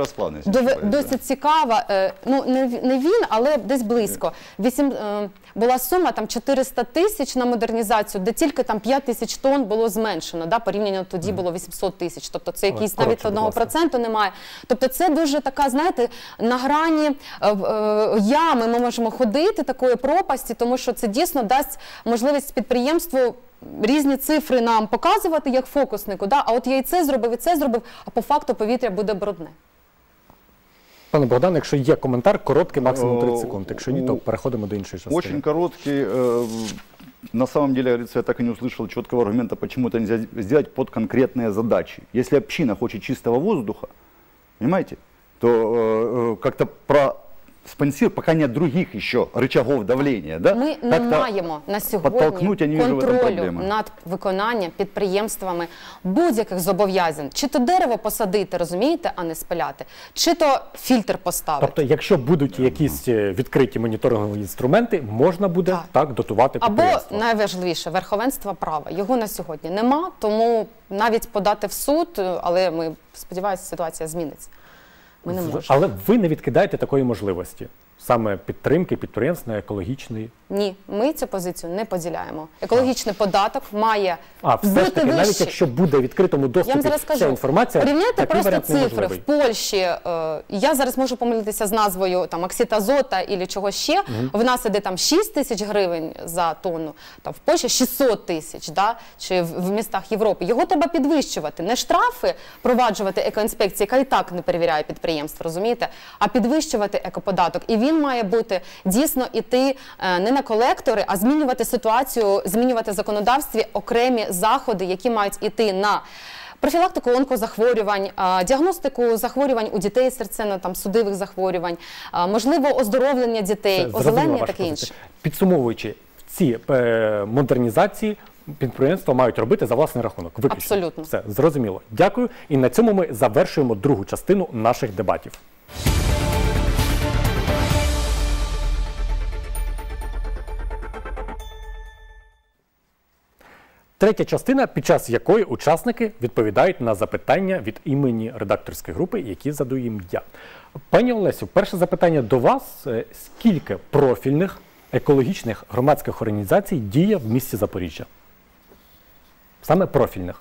досить цікава. Ну, не він, але десь близько. Вісім... Була сума там чотириста тисяч на модернізацію, де тільки там п'ять тисяч тонн було зменшено, да, порівняно тоді було вісімсот тисяч, тобто це якийсь Коротше, навіть одного проценту немає. Тобто це дуже така, знаєте, на грані е, е, ями ми можемо ходити, такої пропасті, тому що це дійсно дасть можливість підприємству різні цифри нам показувати як фокуснику, да, а от я і це зробив, і це зробив, а по факту повітря буде брудне. Пане Богдан, якщо є коментар, короткий, максимум тридцять секунд. Якщо ні, то переходимо до іншої частини. Очень короткий. На самом деле, говорится, я так и не услышал четкого аргумента, почему это нельзя сделать под конкретные задачи. Если община хочет чистого воздуха, понимаете, то как-то про... спонсор, пока нет других еще рычагов давления. Да? Ми не маємо на сьогодні контролю над виконанням підприємствами будь-яких зобов'язань. Чи то дерево посадити, розумієте, а не спиляти, чи то фільтр поставити. Тобто, якщо будуть якісь відкриті моніторингові інструменти, можна буде так, так дотувати підприємство. Або, найважливіше, верховенство права. Його на сьогодні нема, тому навіть подати в суд, але ми сподіваємося, ситуація зміниться. Ми не можемо. Але ви не відкидаєте такої можливості, саме підтримки підприємств на екологічний? Ні, ми цю позицію не поділяємо. Екологічний а. податок має а, все бути ж таки, вищий. Навіть якщо буде в відкритому доступі ця інформація, порівняйте просто цифри. В Польщі, е, я зараз можу помилитися з назвою там, окситазота або чогось ще, угу. в нас іде там шість тисяч гривень за тонну, там, в Польщі шістсот тисяч, да? Чи в, в містах Європи. Його треба підвищувати. Не штрафи проваджувати екоінспекції, яка і так не перевіряє підприємство, розумієте, а підвищувати екоподаток. І він має бути дійсно іти е, не на колектори, а змінювати ситуацію, змінювати в законодавстві окремі заходи, які мають іти на профілактику онкозахворювань, діагностику захворювань у дітей серцево-судинних захворювань, можливо, оздоровлення дітей, озеленення і таке інше. Підсумовуючи, ці е, модернізації підприємства мають робити за власний рахунок. Виключно. Абсолютно. Все, зрозуміло. Дякую. І на цьому ми завершуємо другу частину наших дебатів. Третя частина, під час якої учасники відповідають на запитання від імені редакторської групи, які задаю їм я. Пані Олесю, перше запитання до вас. Скільки профільних екологічних громадських організацій діє в місті Запоріжжя? Саме профільних.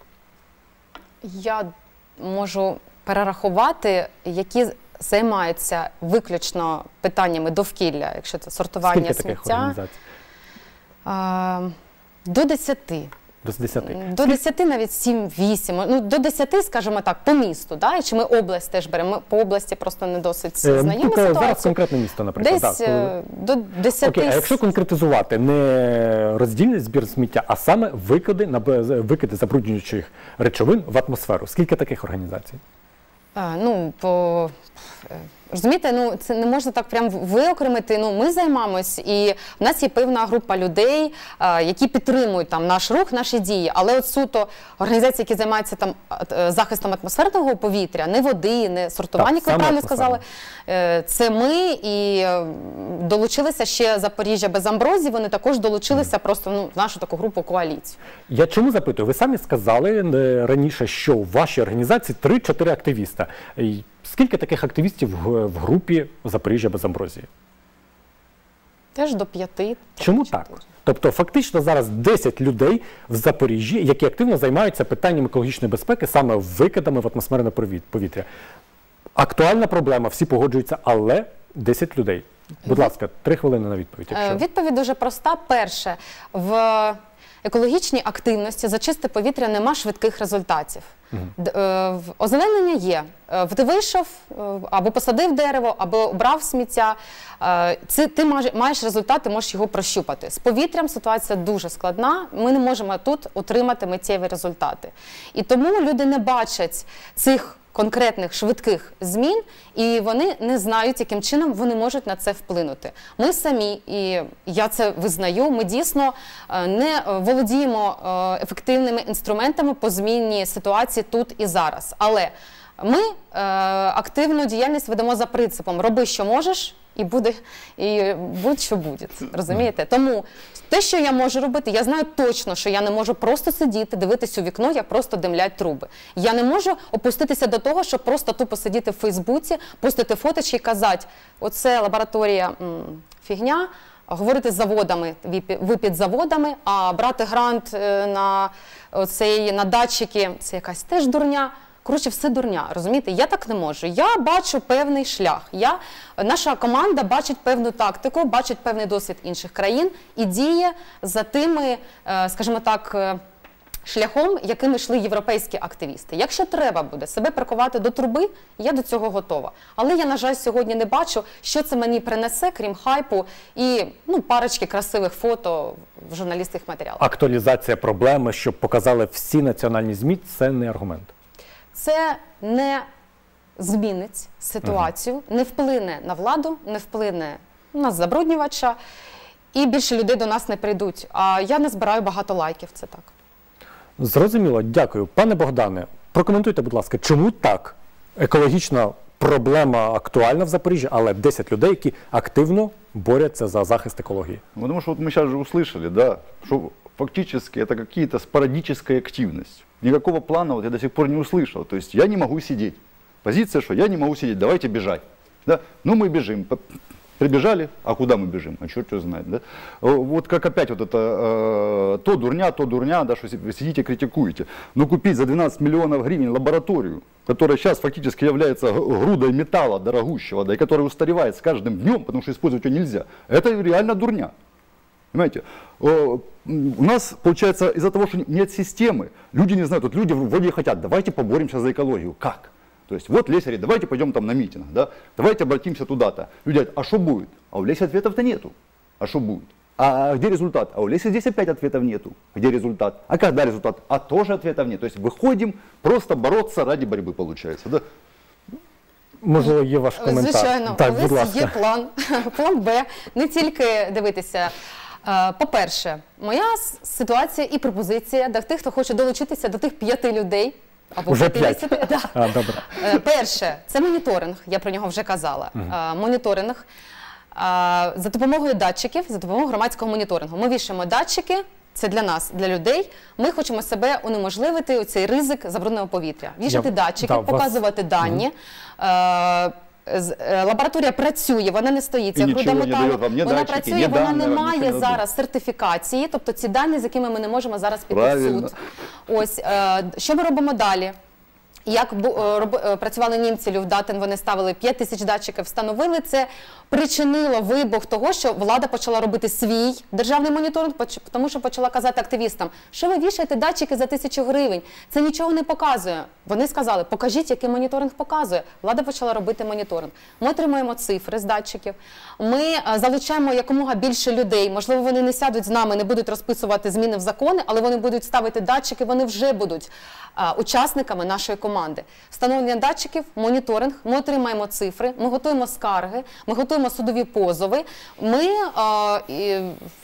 Я можу перерахувати, які займаються виключно питаннями довкілля, якщо це сортування сміття. Скільки таких організацій? А, до десяти. До десяти. До десяти, навіть сім-вісім. Ну, до десяти, скажімо так, по місту. Да? Чи ми область теж беремо? Ми по області просто не досить знайомі е, ситуацію. Зараз конкретне місто, наприклад. Десь так, коли... до десяти. Окей, а якщо конкретизувати, не роздільний збір сміття, а саме викиди, викиди забруднюючих речовин в атмосферу. Скільки таких організацій? А, ну, по... Розумієте, ну це не можна так прям виокремити. Ну, ми займаємось, і в нас є певна група людей, е, які підтримують там наш рух, наші дії. Але от суто організації, які займаються там е, захистом атмосферного повітря, не води, не сортування, як ви правильно сказали, е, це ми і е, долучилися ще Запоріжжя без амброзії. Вони також долучилися mm. просто ну, в нашу таку групу коаліцію. Я чому запитую? Ви самі сказали е, раніше, що в вашій організації три-чотири активіста. Скільки таких активістів в, в групі Запоріжжя без амброзії? Теж до п'яти. Чому так? Тобто фактично зараз десять людей в Запоріжжі, які активно займаються питанням екологічної безпеки, саме викидами в атмосферне повітря. Актуальна проблема, всі погоджуються, але десять людей. Будь ласка, три хвилини на відповідь. Якщо... Відповідь дуже проста. Перше, в екологічній активності за чисте повітря нема швидких результатів. Uh-huh. Озеленення є. Ти вийшов, або посадив дерево, або обрав сміття. Це, ти маєш результат, ти можеш його прощупати. З повітрям ситуація дуже складна. Ми не можемо тут отримати миттєві результати. І тому люди не бачать цих конкретних швидких змін, і вони не знають, яким чином вони можуть на це вплинути. Ми самі, і я це визнаю, ми дійсно не володіємо ефективними інструментами по зміні ситуації тут і зараз. Але ми е, активну діяльність ведемо за принципом «роби, що можеш, і буде, і будь-що буде». Розумієте? Тому те, що я можу робити, я знаю точно, що я не можу просто сидіти, дивитись у вікно, як просто димлять труби. Я не можу опуститися до того, щоб просто тупо сидіти в Фейсбуці, постити фоточки і казати, оце лабораторія м, фігня, говорити з заводами, ви під заводами, а брати грант на, оцей, на датчики – це якась теж дурня. Коротше, все дурня, розумієте? Я так не можу. Я бачу певний шлях. Я, наша команда бачить певну тактику, бачить певний досвід інших країн і діє за тими, скажімо так, шляхом, яким йшли європейські активісти. Якщо треба буде себе прикувати до труби, я до цього готова. Але я, на жаль, сьогодні не бачу, що це мені принесе, крім хайпу і ну, парочки красивих фото в журналістських матеріалах. Актуалізація проблеми, щоб показали всі національні ЗМІ, це не аргумент. Це не змінить ситуацію, не вплине на владу, не вплине на забруднювача, і більше людей до нас не прийдуть. А я не збираю багато лайків, це так. Зрозуміло, дякую. Пане Богдане, прокоментуйте, будь ласка, чому так? Екологічна проблема актуальна в Запоріжжі, але десять людей, які активно борються за захист екології. Потому что вот мы сейчас же услышали, да, что фактически это какие-то спорадическая активность. Никакого плана вот я до сих пор не услышал. То есть я не могу сидеть. Позиция, что я не могу сидеть, давайте бежать. Да? Ну мы бежим. Прибежали, а куда мы бежим? А черт его знает. Да? Вот как опять вот это, э, то дурня, то дурня, да, что вы сидите, критикуете. Но купить за двенадцать миллионов гривен лабораторию, которая сейчас фактически является грудой металла дорогущего, да, и которая устаревает с каждым днем, потому что использовать ее нельзя, это реально дурня. Понимаете? У нас, получается, из-за того, что нет системы, люди не знают, вот люди вроде хотят, давайте поборемся за экологию. Как? То есть вот Лесари, давайте пойдем там на митинг, да? Давайте обратимся туда-то. Люди говорят, а что будет? А у Леси ответов-то нету. А что будет? А где результат? А у Леси здесь опять ответов нету. Где результат? А когда результат? А тоже ответов нет. То есть выходим просто бороться ради борьбы, получается, да? Можливо, є ваш коментар. Звичайно, так, у нас є план, план Б. Не тільки дивитися. По-перше, моя ситуація і пропозиція до тих, хто хоче долучитися до тих п'яти людей. Або вже п'ять. Да. А, добре. Перше, це моніторинг, я про нього вже казала. Угу. Моніторинг за допомогою датчиків, за допомогою громадського моніторингу. Ми вішаємо датчики, це для нас, для людей. Ми хочемо себе унеможливити, оцей ризик забрудненого повітря. Вішати я, датчики, да, показувати вас... дані. Угу. Лабораторія працює, вона не стоїть, ця груда металу, вона датчики, працює, вона не має зараз сертифікації, тобто ці дані, з якими ми не можемо зараз піти в суд. Ось, що ми робимо далі? Як працювали німці, Люфтваффе, вони ставили п'ять тисяч датчиків, встановили це, причинило вибух того, що влада почала робити свій державний моніторинг, поч- тому що почала казати активістам, що ви вішаєте датчики за тисячу гривень, це нічого не показує. Вони сказали, покажіть, який моніторинг показує. Влада почала робити моніторинг. Ми отримуємо цифри з датчиків, ми е, залучаємо якомога більше людей, можливо, вони не сядуть з нами, не будуть розписувати зміни в закони, але вони будуть ставити датчики, вони вже будуть е, учасниками нашої команди. Встановлення датчиків, моніторинг, ми отримаємо цифри, ми готуємо скарги, ми готуємо судові позови, ми е, і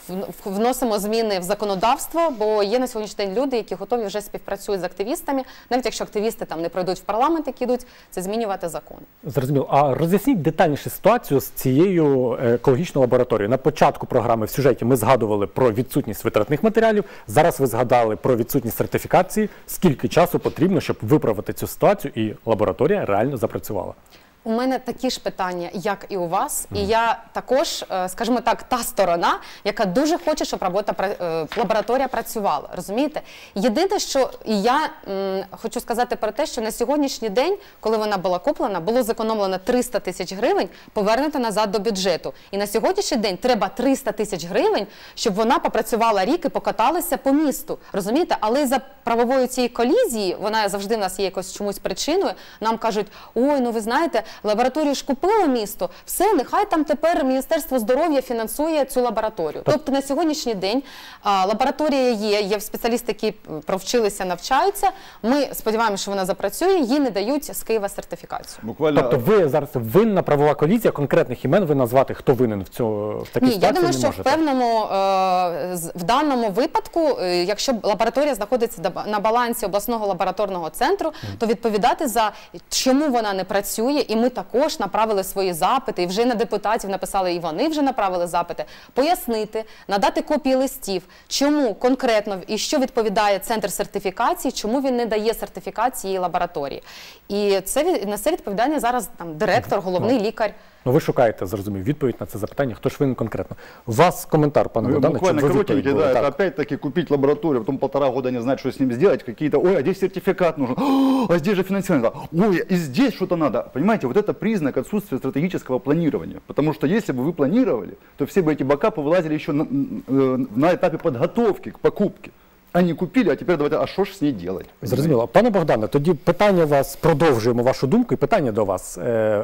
в- вносимо зміни в законодавство, бо є на сьогоднішній день люди, які готові вже співпрацюють з активістами, навіть якщо активісти там не пройдуть в парламент, які йдуть, це змінювати закон. Зрозуміло. А роз'ясніть детальніше ситуацію з цією е, екологічною лабораторією. На початку програми в сюжеті ми згадували про відсутність витратних матеріалів. Зараз ви згадали про відсутність сертифікації. Скільки часу потрібно, щоб виправити цю ситуацію і лабораторія реально запрацювала? У мене такі ж питання, як і у вас, і я також, е, скажімо так, та сторона, яка дуже хоче, щоб робота пра- е, лабораторія працювала. Розумієте? Єдине, що і я м, хочу сказати про те, що на сьогоднішній день, коли вона була куплена, було зекономлено триста тисяч гривень, повернуто назад до бюджету. І на сьогоднішній день треба триста тисяч гривень, щоб вона попрацювала рік і покаталася по місту. Розумієте? Але за правовою цієї колізії, вона завжди в нас є якось чомусь причиною, нам кажуть, ой, ну ви знаєте, лабораторію ж купило місто, все, нехай там тепер Міністерство здоров'я фінансує цю лабораторію. Тобто на сьогоднішній день а, лабораторія є, є спеціалісти, які провчилися, навчаються, ми сподіваємося, що вона запрацює, їй не дають з Києва сертифікацію. Буквально... Тобто ви зараз винна правова колізія, конкретних імен ви назвати, хто винен в, цьому, в такій Ні, я ситуації, думаю, не що в можете? певному, е, з- в даному випадку, е, якщо лабораторія знаходиться до- на балансі обласного лабораторного центру, то відповідати за чому вона не працює, і ми також направили свої запити, і вже на депутатів написали, і вони вже направили запити, пояснити, надати копії листів, чому конкретно і що відповідає центр сертифікації, чому він не дає сертифікації лабораторії. І це від- несе відповідання зараз там директор, головний лікар. Ну, ви шукаєте, зрозумів, відповідь на це запитання, хто ж винен конкретно. У вас коментар, пане Ну, Богдане, буквально щоб ви коротенький, відповідь да, були. это Так. опять-таки купить лабораторию, потом полтора года не знать, что с ним сделать, какие-то, ой, а здесь сертификат нужен, «О, а здесь же финансирование, да, ой, и здесь что-то надо. Понимаете, вот это признак отсутствия стратегического планирования, потому что если бы вы планировали, то все бы эти бэкапы вылазили еще на, э, на этапе подготовки к покупке. Они купили, а теперь давайте, а что ж с ней делать? Зрозуміло. Пане Богдане, тоді питання вас, продовжуємо вашу думку, і питання до вас. Е,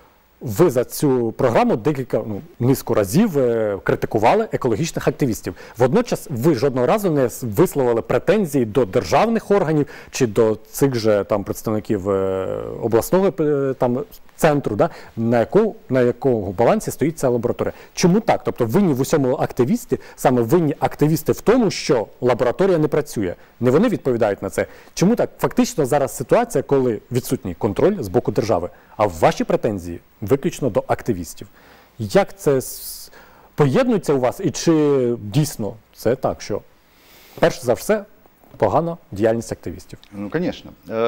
Ви за цю програму декілька, ну, низку разів е, критикували екологічних активістів. Водночас ви жодного разу не с- висловили претензії до державних органів чи до цих же там представників е, обласного е, там центру, да, на якому, на якому балансі стоїть ця лабораторія. Чому так? Тобто винні в усьому активісти, саме винні активісти в тому, що лабораторія не працює. Не вони відповідають на це. Чому так? Фактично зараз ситуація, коли відсутній контроль з боку держави, а ваші претензії виключно до активістів. Як це с- поєднується у вас і чи дійсно це так, що перш за все погана діяльність активістів? Ну, конечно.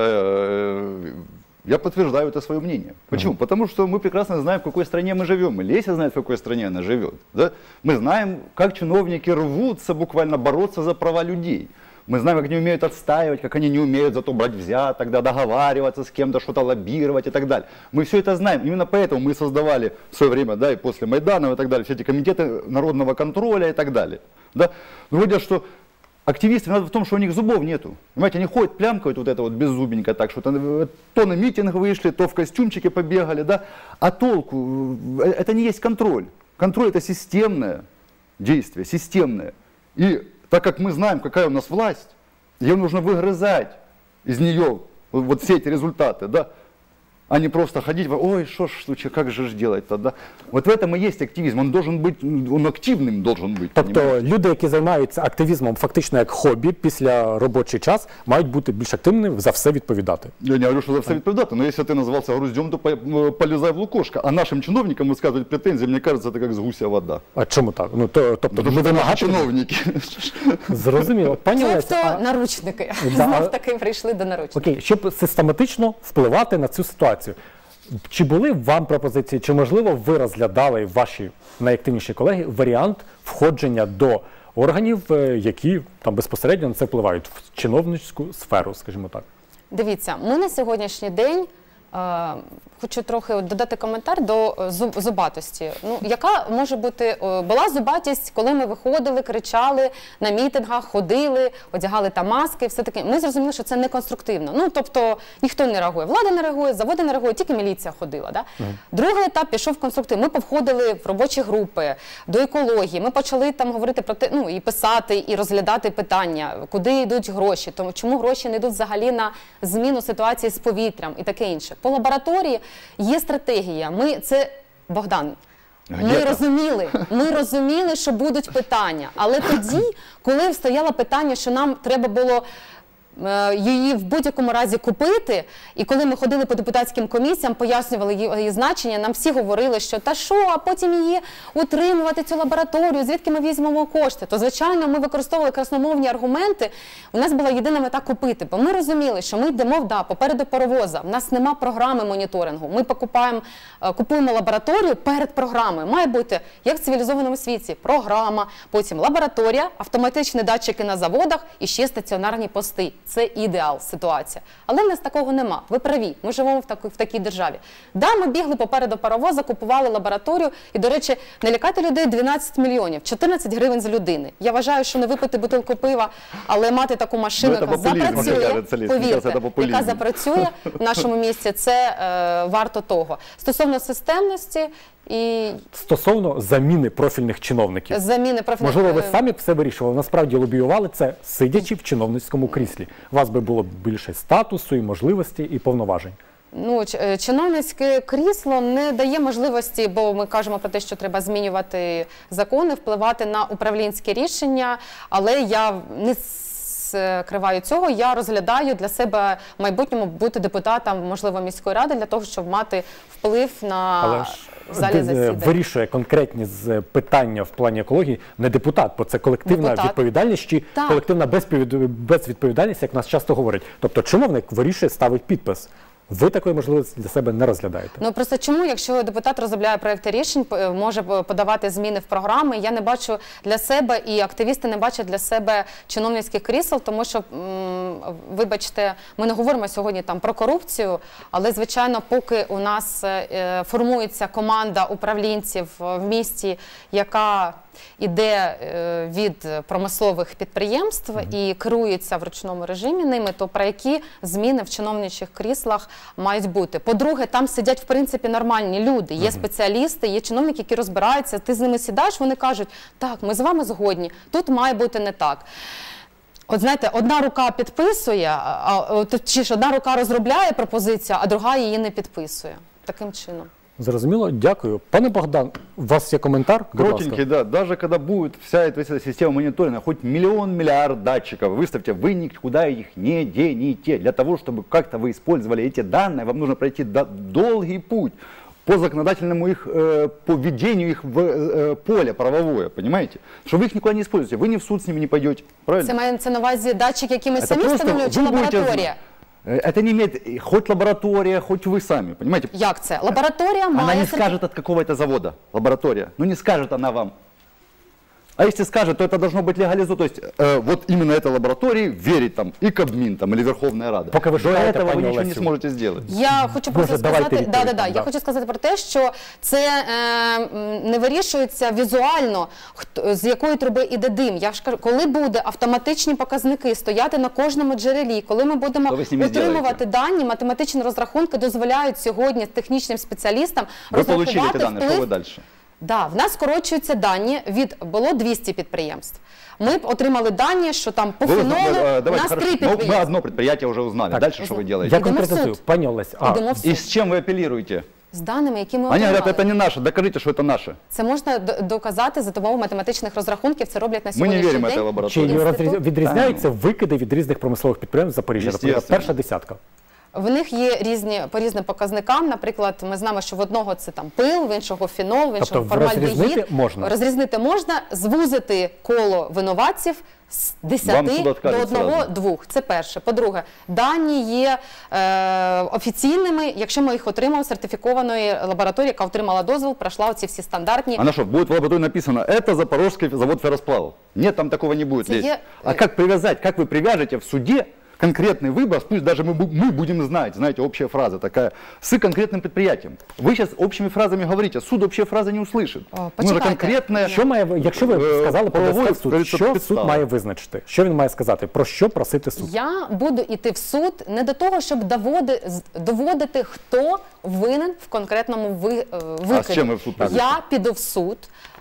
Э, Я подтверждаю это свое мнение. Почему? Mm-hmm. Потому что мы прекрасно знаем, в какой стране мы живем. И Леся знает, в какой стране она живет. Да? Мы знаем, как чиновники рвутся буквально бороться за права людей. Мы знаем, как они умеют отстаивать, как они не умеют зато брать взяток, да, договариваться с кем-то, что-то лоббировать и так далее. Мы все это знаем. Именно поэтому мы создавали в свое время, да, и после Майдана и так далее, все эти комитеты народного контроля и так далее. Да? Но выйдет, что активисты, надо в том, что у них зубов нету. Понимаете, они ходят, плямкают вот это вот беззубенько так, что то, то на митинг вышли, то в костюмчике побегали, да. А толку, э, это не есть контроль. Контроль это системное действие, системное. И так как мы знаем, какая у нас власть, ее нужно выгрызать из нее вот все эти результаты, да. А не просто ходить, ой, что ж случай, как же ж делать-то, да? Вот в этом и есть активизм, он должен быть, он активным должен быть. Тобто понимаете? люди, які займаються активізмом фактично як хобі після робочий час, мають бути більш активними, за все відповідати. Я не говорю, что за все відповідати, но если ты назывался груздем, то по- полезай в лукошко. А нашим чиновникам высказывать претензии, мне кажется, это как с гуся вода. А чому так? Ну, то, тобто, Потому ми что это вимагати... наши чиновники. Зрозуміло. Пані Тобто Леся, а- наручники. Да. Знов таки прийшли до наручників. окей, щоб систематично впливати на цю ситуацію. Чи були вам пропозиції, чи можливо ви розглядали, ваші найактивніші колеги, варіант входження до органів, е, які там безпосередньо на це впливають, в чиновницьку сферу, скажімо так? Дивіться, ми на сьогоднішній день Е, Хочу трохи от додати коментар до зуб- зубатості. Ну, яка може бути, о, була зубатість, коли ми виходили, кричали на мітингах, ходили, одягали там маски, все таке. Ми зрозуміли, що це не конструктивно. Ну, тобто, ніхто не реагує, влада не реагує, заводи не реагують, тільки міліція ходила. Да? Mm. Другий етап пішов конструктив. Ми повходили в робочі групи, до екології, ми почали там говорити про те, ну, і писати, і розглядати питання, куди йдуть гроші, тому чому гроші не йдуть взагалі на зміну ситуації з повітрям і таке інше. По лабораторії є стратегія. Ми це, Богдан, ми розуміли, ми розуміли, що будуть питання. Але тоді, коли стояло питання, що нам треба було е, її в будь-якому разі купити, і коли ми ходили по депутатським комісіям, пояснювали її, її значення, нам всі говорили, що та що, а потім її утримувати, цю лабораторію, звідки ми візьмемо кошти. То, звичайно, ми використовували красномовні аргументи. У нас була єдина мета купити, бо ми розуміли, що ми йдемо, да, попереду паровоза, в нас нема програми моніторингу. Ми покупаємо, купуємо лабораторію перед програмою. Має бути, як в цивілізованому світі, програма, потім лабораторія, автоматичні датчики на заводах і ще стаціонарні пости. Це ідеал, ситуація. Але в нас такого нема. Ви праві, ми живемо в, таку, в такій державі. Да, ми бігли попереду паровоза, купували лабораторію і, до речі, не лякати людей дванадцять мільйонів, чотирнадцять гривень з людини. Я вважаю, що не випити бутилку пива, але мати таку машину, яка запрацює, повірте, яка запрацює в нашому місті, це е, варто того. Стосовно системності і... Стосовно заміни профільних чиновників. Заміни профільних... Можливо, ви самі б все вирішували, насправді лобіювали це, сидячи в чиновницькому кріслі. У вас би було більше статусу і можливості, і повноважень. Ну, чиновницьке крісло не дає можливості, бо ми кажемо про те, що треба змінювати закони, впливати на управлінське рішення, але я не скриваю цього, я розглядаю для себе в майбутньому бути депутатом, можливо, міської ради, для того, щоб мати вплив на Але в залі засідань. Вирішує конкретні питання в плані екології не депутат, бо це колективна депутат. відповідальність чи так. колективна безвідповідальність, як нас часто говорять. Тобто чиновник вирішує, ставить підпис. Ви такої можливості для себе не розглядаєте? Ну просто чому, якщо депутат розробляє проекти рішень, може подавати зміни в програми, я не бачу для себе, і активісти не бачать для себе чиновницьких крісел, тому що, вибачте, ми не говоримо сьогодні там про корупцію, але, звичайно, поки у нас формується команда управлінців в місті, яка іде від промислових підприємств і керується в ручному режимі ними, то про які зміни в чиновничих кріслах мають бути. По-друге, там сидять, в принципі, нормальні люди. Є спеціалісти, є чиновники, які розбираються. Ти з ними сідаєш, вони кажуть, так, ми з вами згодні, тут має бути не так. От знаєте, одна рука підписує, а, чи ж одна рука розробляє пропозицію, а друга її не підписує. Таким чином. Зрозуміло, дякую. Пане Богдан, у вас є коментар? Коротенький, да. Даже когда будет вся эта система мониторинга, хоть миллион, миллиард датчиков, выставьте, вы никуда их не денете. Для того, чтобы как-то вы использовали эти данные, вам нужно пройти долгий путь по законодательному их, э, по введению их в э, поле правовое, понимаете? Что вы их никуда не используете, вы ни в суд с ними не пойдете, правильно? Це мається на увазі датчик, який ми самі встановлюємо, чи лабораторія? Это не имеет, хоть лаборатория, хоть вы сами, понимаете? Як це? Лаборатория має... Она не скажет от какого это завода, лаборатория. Ну не скажет она вам. А если скажет, то это должно быть легализовано. То есть э, вот именно этой лаборатории верить там и Кабмин, там, или Верховная Рада. Пока вы До желаете, этого вы пане ничего не Олесю. сможете сделать. Я хочу просто Боже, давайте сказати, да, да, да. да. Я хочу сказати про те, що це е, не вирішується візуально, хто, з якої труби іде дим. Я ж кажу, коли буде автоматичні показники стояти на кожному джерелі, коли ми будемо отримувати дані, математичні розрахунки дозволяють сьогодні технічним спеціалістам Ви отримали ці дані, що ви далі? Да, в нас скорочуються дані від, було двісті підприємств. Ми отримали дані, що там по Вы, фенолу э, у давайте, нас хорошо. три Мы, підприємства. мы одно предприятие уже узнали. Так. Дальше что вы делаете? Я Йдемо в конкретизую. суд. Пані Олесь, а, Йдемо в суд. И с чем вы апеллируете? З даними, які ми Они отримали. говорят, это не наше, докажите, что это наше. Це можна д- доказати за допомогою математичних розрахунків, це роблять на Мы не сьогоднішній верим этой день. чи лаборатории. Інститут? розріз- відрізняються викиди від різних промислових підприємств Запоріжжя? Наприклад, Естественно. перша десятка. В них є різні, по різним показникам, наприклад, ми знаємо, що в одного це там пил, в іншого фенол, в іншого Тобто розрізнити формальдегід. можна? Розрізнити можна, звузити коло винуватців з Вам десяти суд до откажет одного-двох. Це перше. По-друге, дані є е, офіційними, якщо ми їх отримали з сертифікованої лабораторії, яка отримала дозвіл, пройшла оці всі стандартні. А на что, будет в лаборатории написано, это Запорожский завод ферросплавов. Нет, там такого не будет Это лезть. я- А как привязать, как вы привяжете в суде конкретный выбор, пусть даже мы, бу- мы будем знать, знаете, общая фраза такая, с конкретным предприятием. Вы сейчас общими фразами говорите, суд общие фразы не услышит. О, Нужно почекайте. конкретное... Що має, якщо ви Е, сказали про правової, в суд, кажеться, що суд підстави. має визначити? Що він має сказати? Про що просити суд? Я буду йти в суд не до того, щоб доводи, з- доводити, хто винен в конкретному ви, е, викиді. чим ви в суд підете? Я піду в суд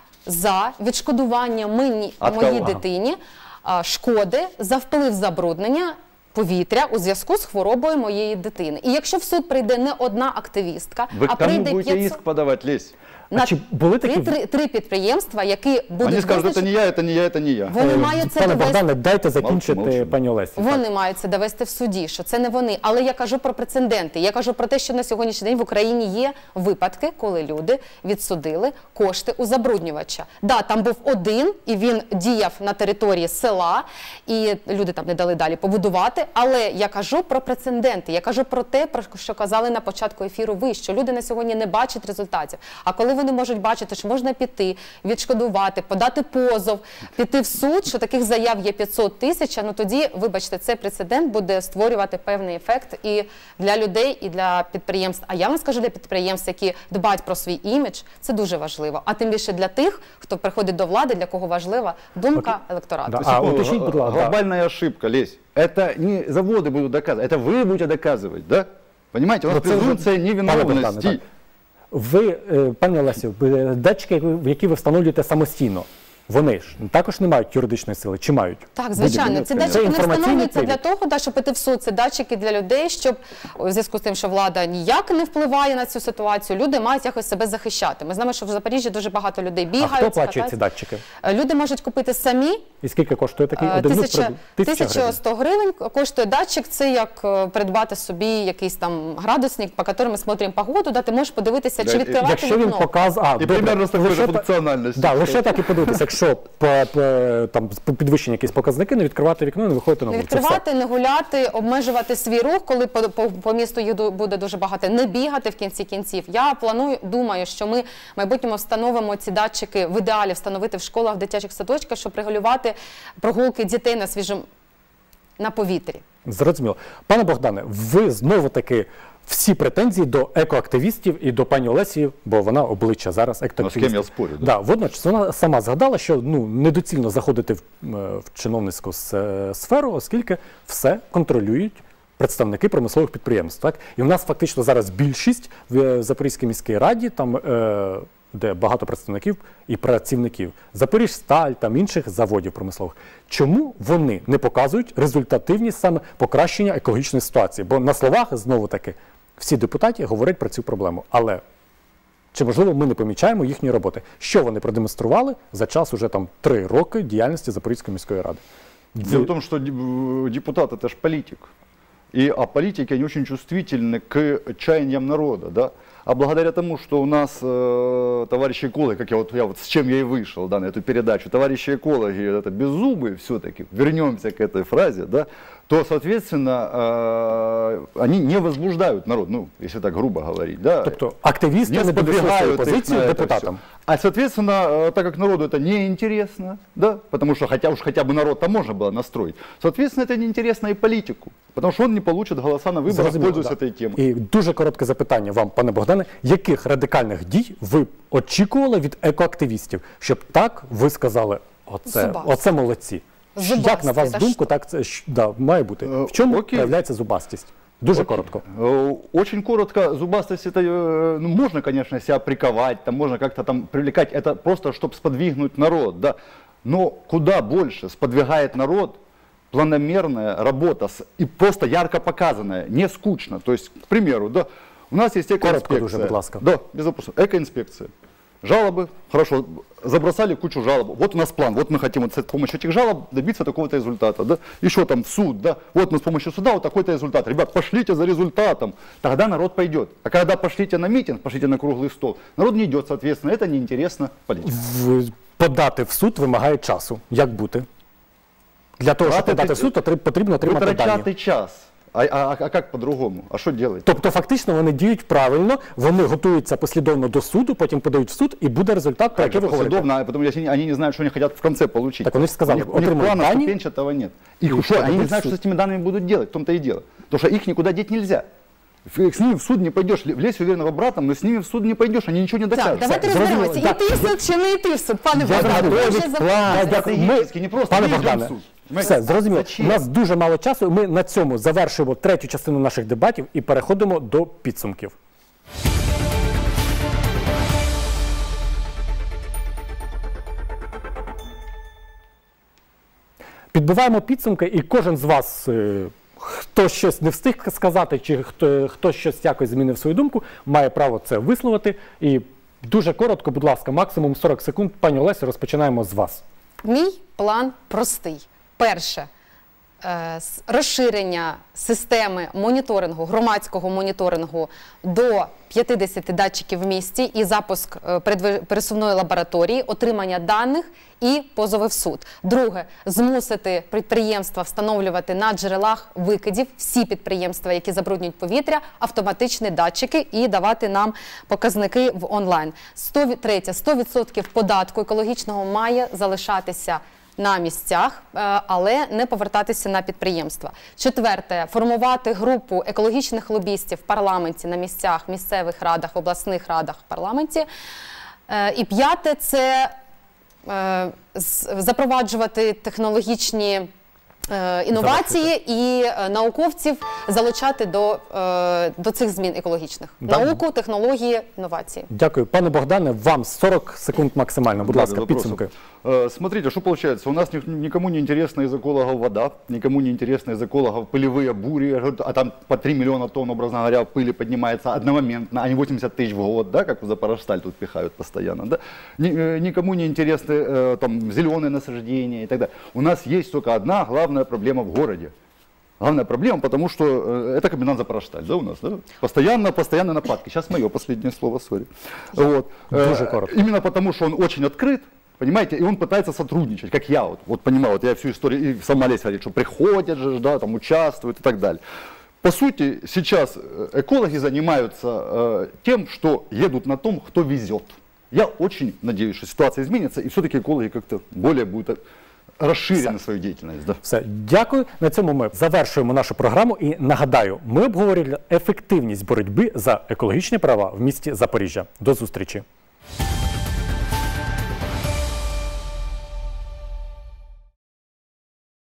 за відшкодування мені, А моїй кого? дитині а, шкоди за вплив забруднення повітря у зв'язку з хворобою моєї дитини. І якщо в суд прийде не одна активістка, Вы а к кому прийде будете п'ятсот... иск подавать, Лесь? А чи були три, такі... три, три підприємства, які будуть Они скажут, это визначені- не я, это не я, это не я. Вони Е, мають це Пане довести. Богдане, дайте закінчити Молчу, молчу. пані Олесі. Так. Вони мають це довести в суді, що це не вони. Але я кажу про прецеденти. Я кажу про те, що на сьогоднішній день в Україні є випадки, коли люди відсудили кошти у забруднювача. Да, там був один, і він діяв на території села, і люди там не дали далі побудувати. Але я кажу про прецеденти. Я кажу про те, про що казали на початку ефіру ви, що люди на сьогодні не бачать результатів. А коли вони можуть бачити, що можна піти, відшкодувати, подати позов, піти в суд, що таких заяв є п'ятсот тисяч, ну тоді, вибачте, цей прецедент буде створювати певний ефект і для людей, і для підприємств. А я вам скажу, для підприємств, які дбають про свій імідж, це дуже важливо. А тим більше для тих, хто приходить до влади, для кого важлива думка електорату. Да. А, Секунду, уточніть, будь ласка, да. глобальная ошибка, Лесь. Это не заводы будут доказывать, это вы будете доказывать, да? Понимаете, у нас Ну, це вже- презумпция Пане невиновности. Богдане, так. Ви, е, пані Олесю, е, датчики, які ви встановлюєте самостійно, вони ж також не мають юридичної сили, чи мають? Так, звичайно, ці Це датчики не інформаційний встановлюються для привід. того, да, щоб піти в суд. Це датчики для людей, щоб у зв'язку з тим, що влада ніяк не впливає на цю ситуацію, люди мають якось себе захищати. Ми знаємо, що в Запоріжжі дуже багато людей А бігають. хто оплачує ці катаються. датчики? Люди можуть купити самі. І скільки коштує такий Е, один? Ну, Тисяча, при- тисяча тисяча гривень. сто гривень коштує датчик. Це як е, придбати собі якийсь там градусник, по якому ми смотримо погоду, да, ти можеш подивитися, Да, чи і- відкривати Якщо він вікно. показує... А, І примерно з такою лише же та- функціональністю. Да, лише так і подивитися. Якщо по, по, там, підвищені якісь показники, не відкривати вікно, не виходити на Не вулицю. Все. відкривати, не гуляти, обмежувати свій рух, коли по, по, по місту їх ду- буде дуже багато, не бігати в кінці кінців. Я планую, думаю, що ми в майбутньому встановимо ці датчики, в ідеалі встановити в школах, в дитячих садочках, щоб регулювати прогулки дітей на свіжому, на повітрі. Зрозуміло. Пане Богдане, ви знову-таки всі претензії до екоактивістів і до пані Олесі, бо вона обличчя зараз екоактивістів. Ну, з ким я спорю, да. Да, водночас вона сама згадала, що ну, недоцільно заходити в, е, в чиновницьку с- сферу, оскільки все контролюють представники промислових підприємств. Так? І в нас фактично зараз більшість в е, Запорізькій міській раді, там, е, де багато представників і працівників, Запоріжсталь, там інших заводів промислових. Чому вони не показують результативність саме покращення екологічної ситуації? Бо на словах, знову-таки, всі депутати говорять про цю проблему. Але чи, можливо, ми не помічаємо їхньої роботи? Що вони продемонстрували за час уже там три роки діяльності Запорізької міської ради? Дело в том, что деп- депутат это же политик. И, а политики, они очень чувствительны к чаяниям народа, да. А благодаря тому, что у нас э, товарищи экологи, как я вот, я вот с чем я и вышел, да, на эту передачу, товарищи экологи, это беззубые все-таки, вернемся к этой фразе, да, то, соответственно, э, они не возбуждают народ, ну, если так грубо говорить, да. Тобто активісти Не не донесли свою сподвигают их позицію на это депутатам. всё. А, соответственно, э, так как народу это неинтересно, да, потому что хотя уж хотя бы народ там можно было настроить, соответственно, это неинтересно и политику, потому что он не получит голоса на выборах, Зрозуміло, пользуясь да. этой темой. І дуже коротке запитання вам, пане Богдане. Яких радикальних дій ви очікували від екоактивістів, щоб так ви сказали, оце, Зубасті. оце молодці? Зубасті, Як на вас та думку, що? так це ж- да, має бути? В чому окей. проявляється зубастість? Дуже Окей. коротко. Э, Очень коротко, зубастость это, э, ну, можно, конечно, себя приковать, там можно как-то там привлекать, это просто, чтобы сподвигнуть народ, да. Но куда больше сподвигает народ планомерная работа с- и просто ярко показанная, не скучно. То есть, к примеру, да, у нас есть Коротко экоинспекция. дуже, будь ласка. Да, без вопросов. Экоинспекция. Жалобы, хорошо, забросали кучу жалоб. Вот у нас план, вот мы хотим вот с помощью этих жалоб добиться такого-то результата. Да? Еще там в суд, да, вот мы с помощью суда вот такой-то результат. Ребят, пошлите за результатом, тогда народ пойдет. А когда пошлите на митинг, пошлите на круглый стол, народ не идет, соответственно, это неинтересно политику. В- Подати в суд вимагає часу. Як бути? Для того, щоб Брати подати ти- в суд, то три- потрібно отримати дані. Витрачати час. А, а, а как по-другому? А что делать? Тобто фактично вони діють правильно, вони готуються послідовно до суду, потім подають в суд и будет результат, про Как який же ви говорите. послідовно, а потом если они не знают, что они хотят в конце получить. Так они же сказали, у них, у них отримали плана дані, ступенчатого нет. Их и что, они подадут не в знают, суд. что с этими данными будут делать, в том-то и дело. Потому что их никуда деть нельзя. С ними в суд не пойдешь, влезь уверенного брата, но с ними в суд не пойдешь, они ничего не Так, докажут. давайте Все, розберемося, зрозуміло. іти в суд чи не йти в суд, пане Я Богдане. готовий ви вже за- план. Да, Дякую. Ми- стратегически, не просто Пане мы идем Богдане, в суд. все, зрозуміло. У Зачем? нас дуже мало часу, ми на цьому завершуємо третю частину наших дебатів і переходимо до підсумків. Підбиваємо підсумки, і кожен з вас, е, хто щось не встиг сказати, чи хто, хто щось якось змінив свою думку, має право це висловити. І дуже коротко, будь ласка, максимум сорок секунд. Пані Олесю, розпочинаємо з вас. Мій план простий. Перше, е, с- розширення системи моніторингу, громадського моніторингу до п'ятдесят датчиків в місті і запуск е, передви- пересувної лабораторії, отримання даних і позови в суд. Друге, змусити підприємства встановлювати на джерелах викидів, всі підприємства, які забруднюють повітря, автоматичні датчики і давати нам показники в онлайн. сто від- Третє, сто відсотків податку екологічного має залишатися на місцях, е, але не повертатися на підприємства. Четверте, формувати групу екологічних лобістів в парламенті, на місцях, місцевих радах, обласних радах, в парламенті. Е, І п'яте – це е, з- запроваджувати технологічні е, інновації і е, науковців залучати до, е, до цих змін екологічних. Да. Науку, технології, інновації. Дякую. Пане Богдане, вам сорок секунд максимально. Будь Да, ласка, без вопросов. підсумки. Э, Смотрите, что получается. У нас ни- никому не интересна из экологов вода, никому не интересна из экологов пылевые бури, а там по три миллиона тонн, образно говоря, пыли поднимается одномоментно, а не восемьдесят тысяч в год, да, как в Запорожсталь тут пихают постоянно. Да? Ни- э, Никому не интересны э, там зеленые насаждения и так далее. У нас есть только одна главная проблема в городе. Главная проблема, потому что э, это комбинат Запорожсталь, да, у нас, да? Постоянно, постоянно нападки. Сейчас мое последнее слово, сори. Вот. Э, Дуже коротко. Именно потому, что он очень открыт, понимаете, и он пытается сотрудничать, как я, вот, вот понимаю, вот я всю историю, и сама Леся говорит, что приходят же, да, там участвуют и так далее. По сути, сейчас э, экологи занимаются э, тем, что едут на том, кто везет. Я очень надеюсь, что ситуация изменится, и все-таки экологи как-то более будут расширены свою деятельность. Да. Все, дякую. На цьому ми завершуємо нашу програму. І нагадаю, ми обговорювали ефективність боротьби за екологічні права в місті Запоріжжя. До зустрічі.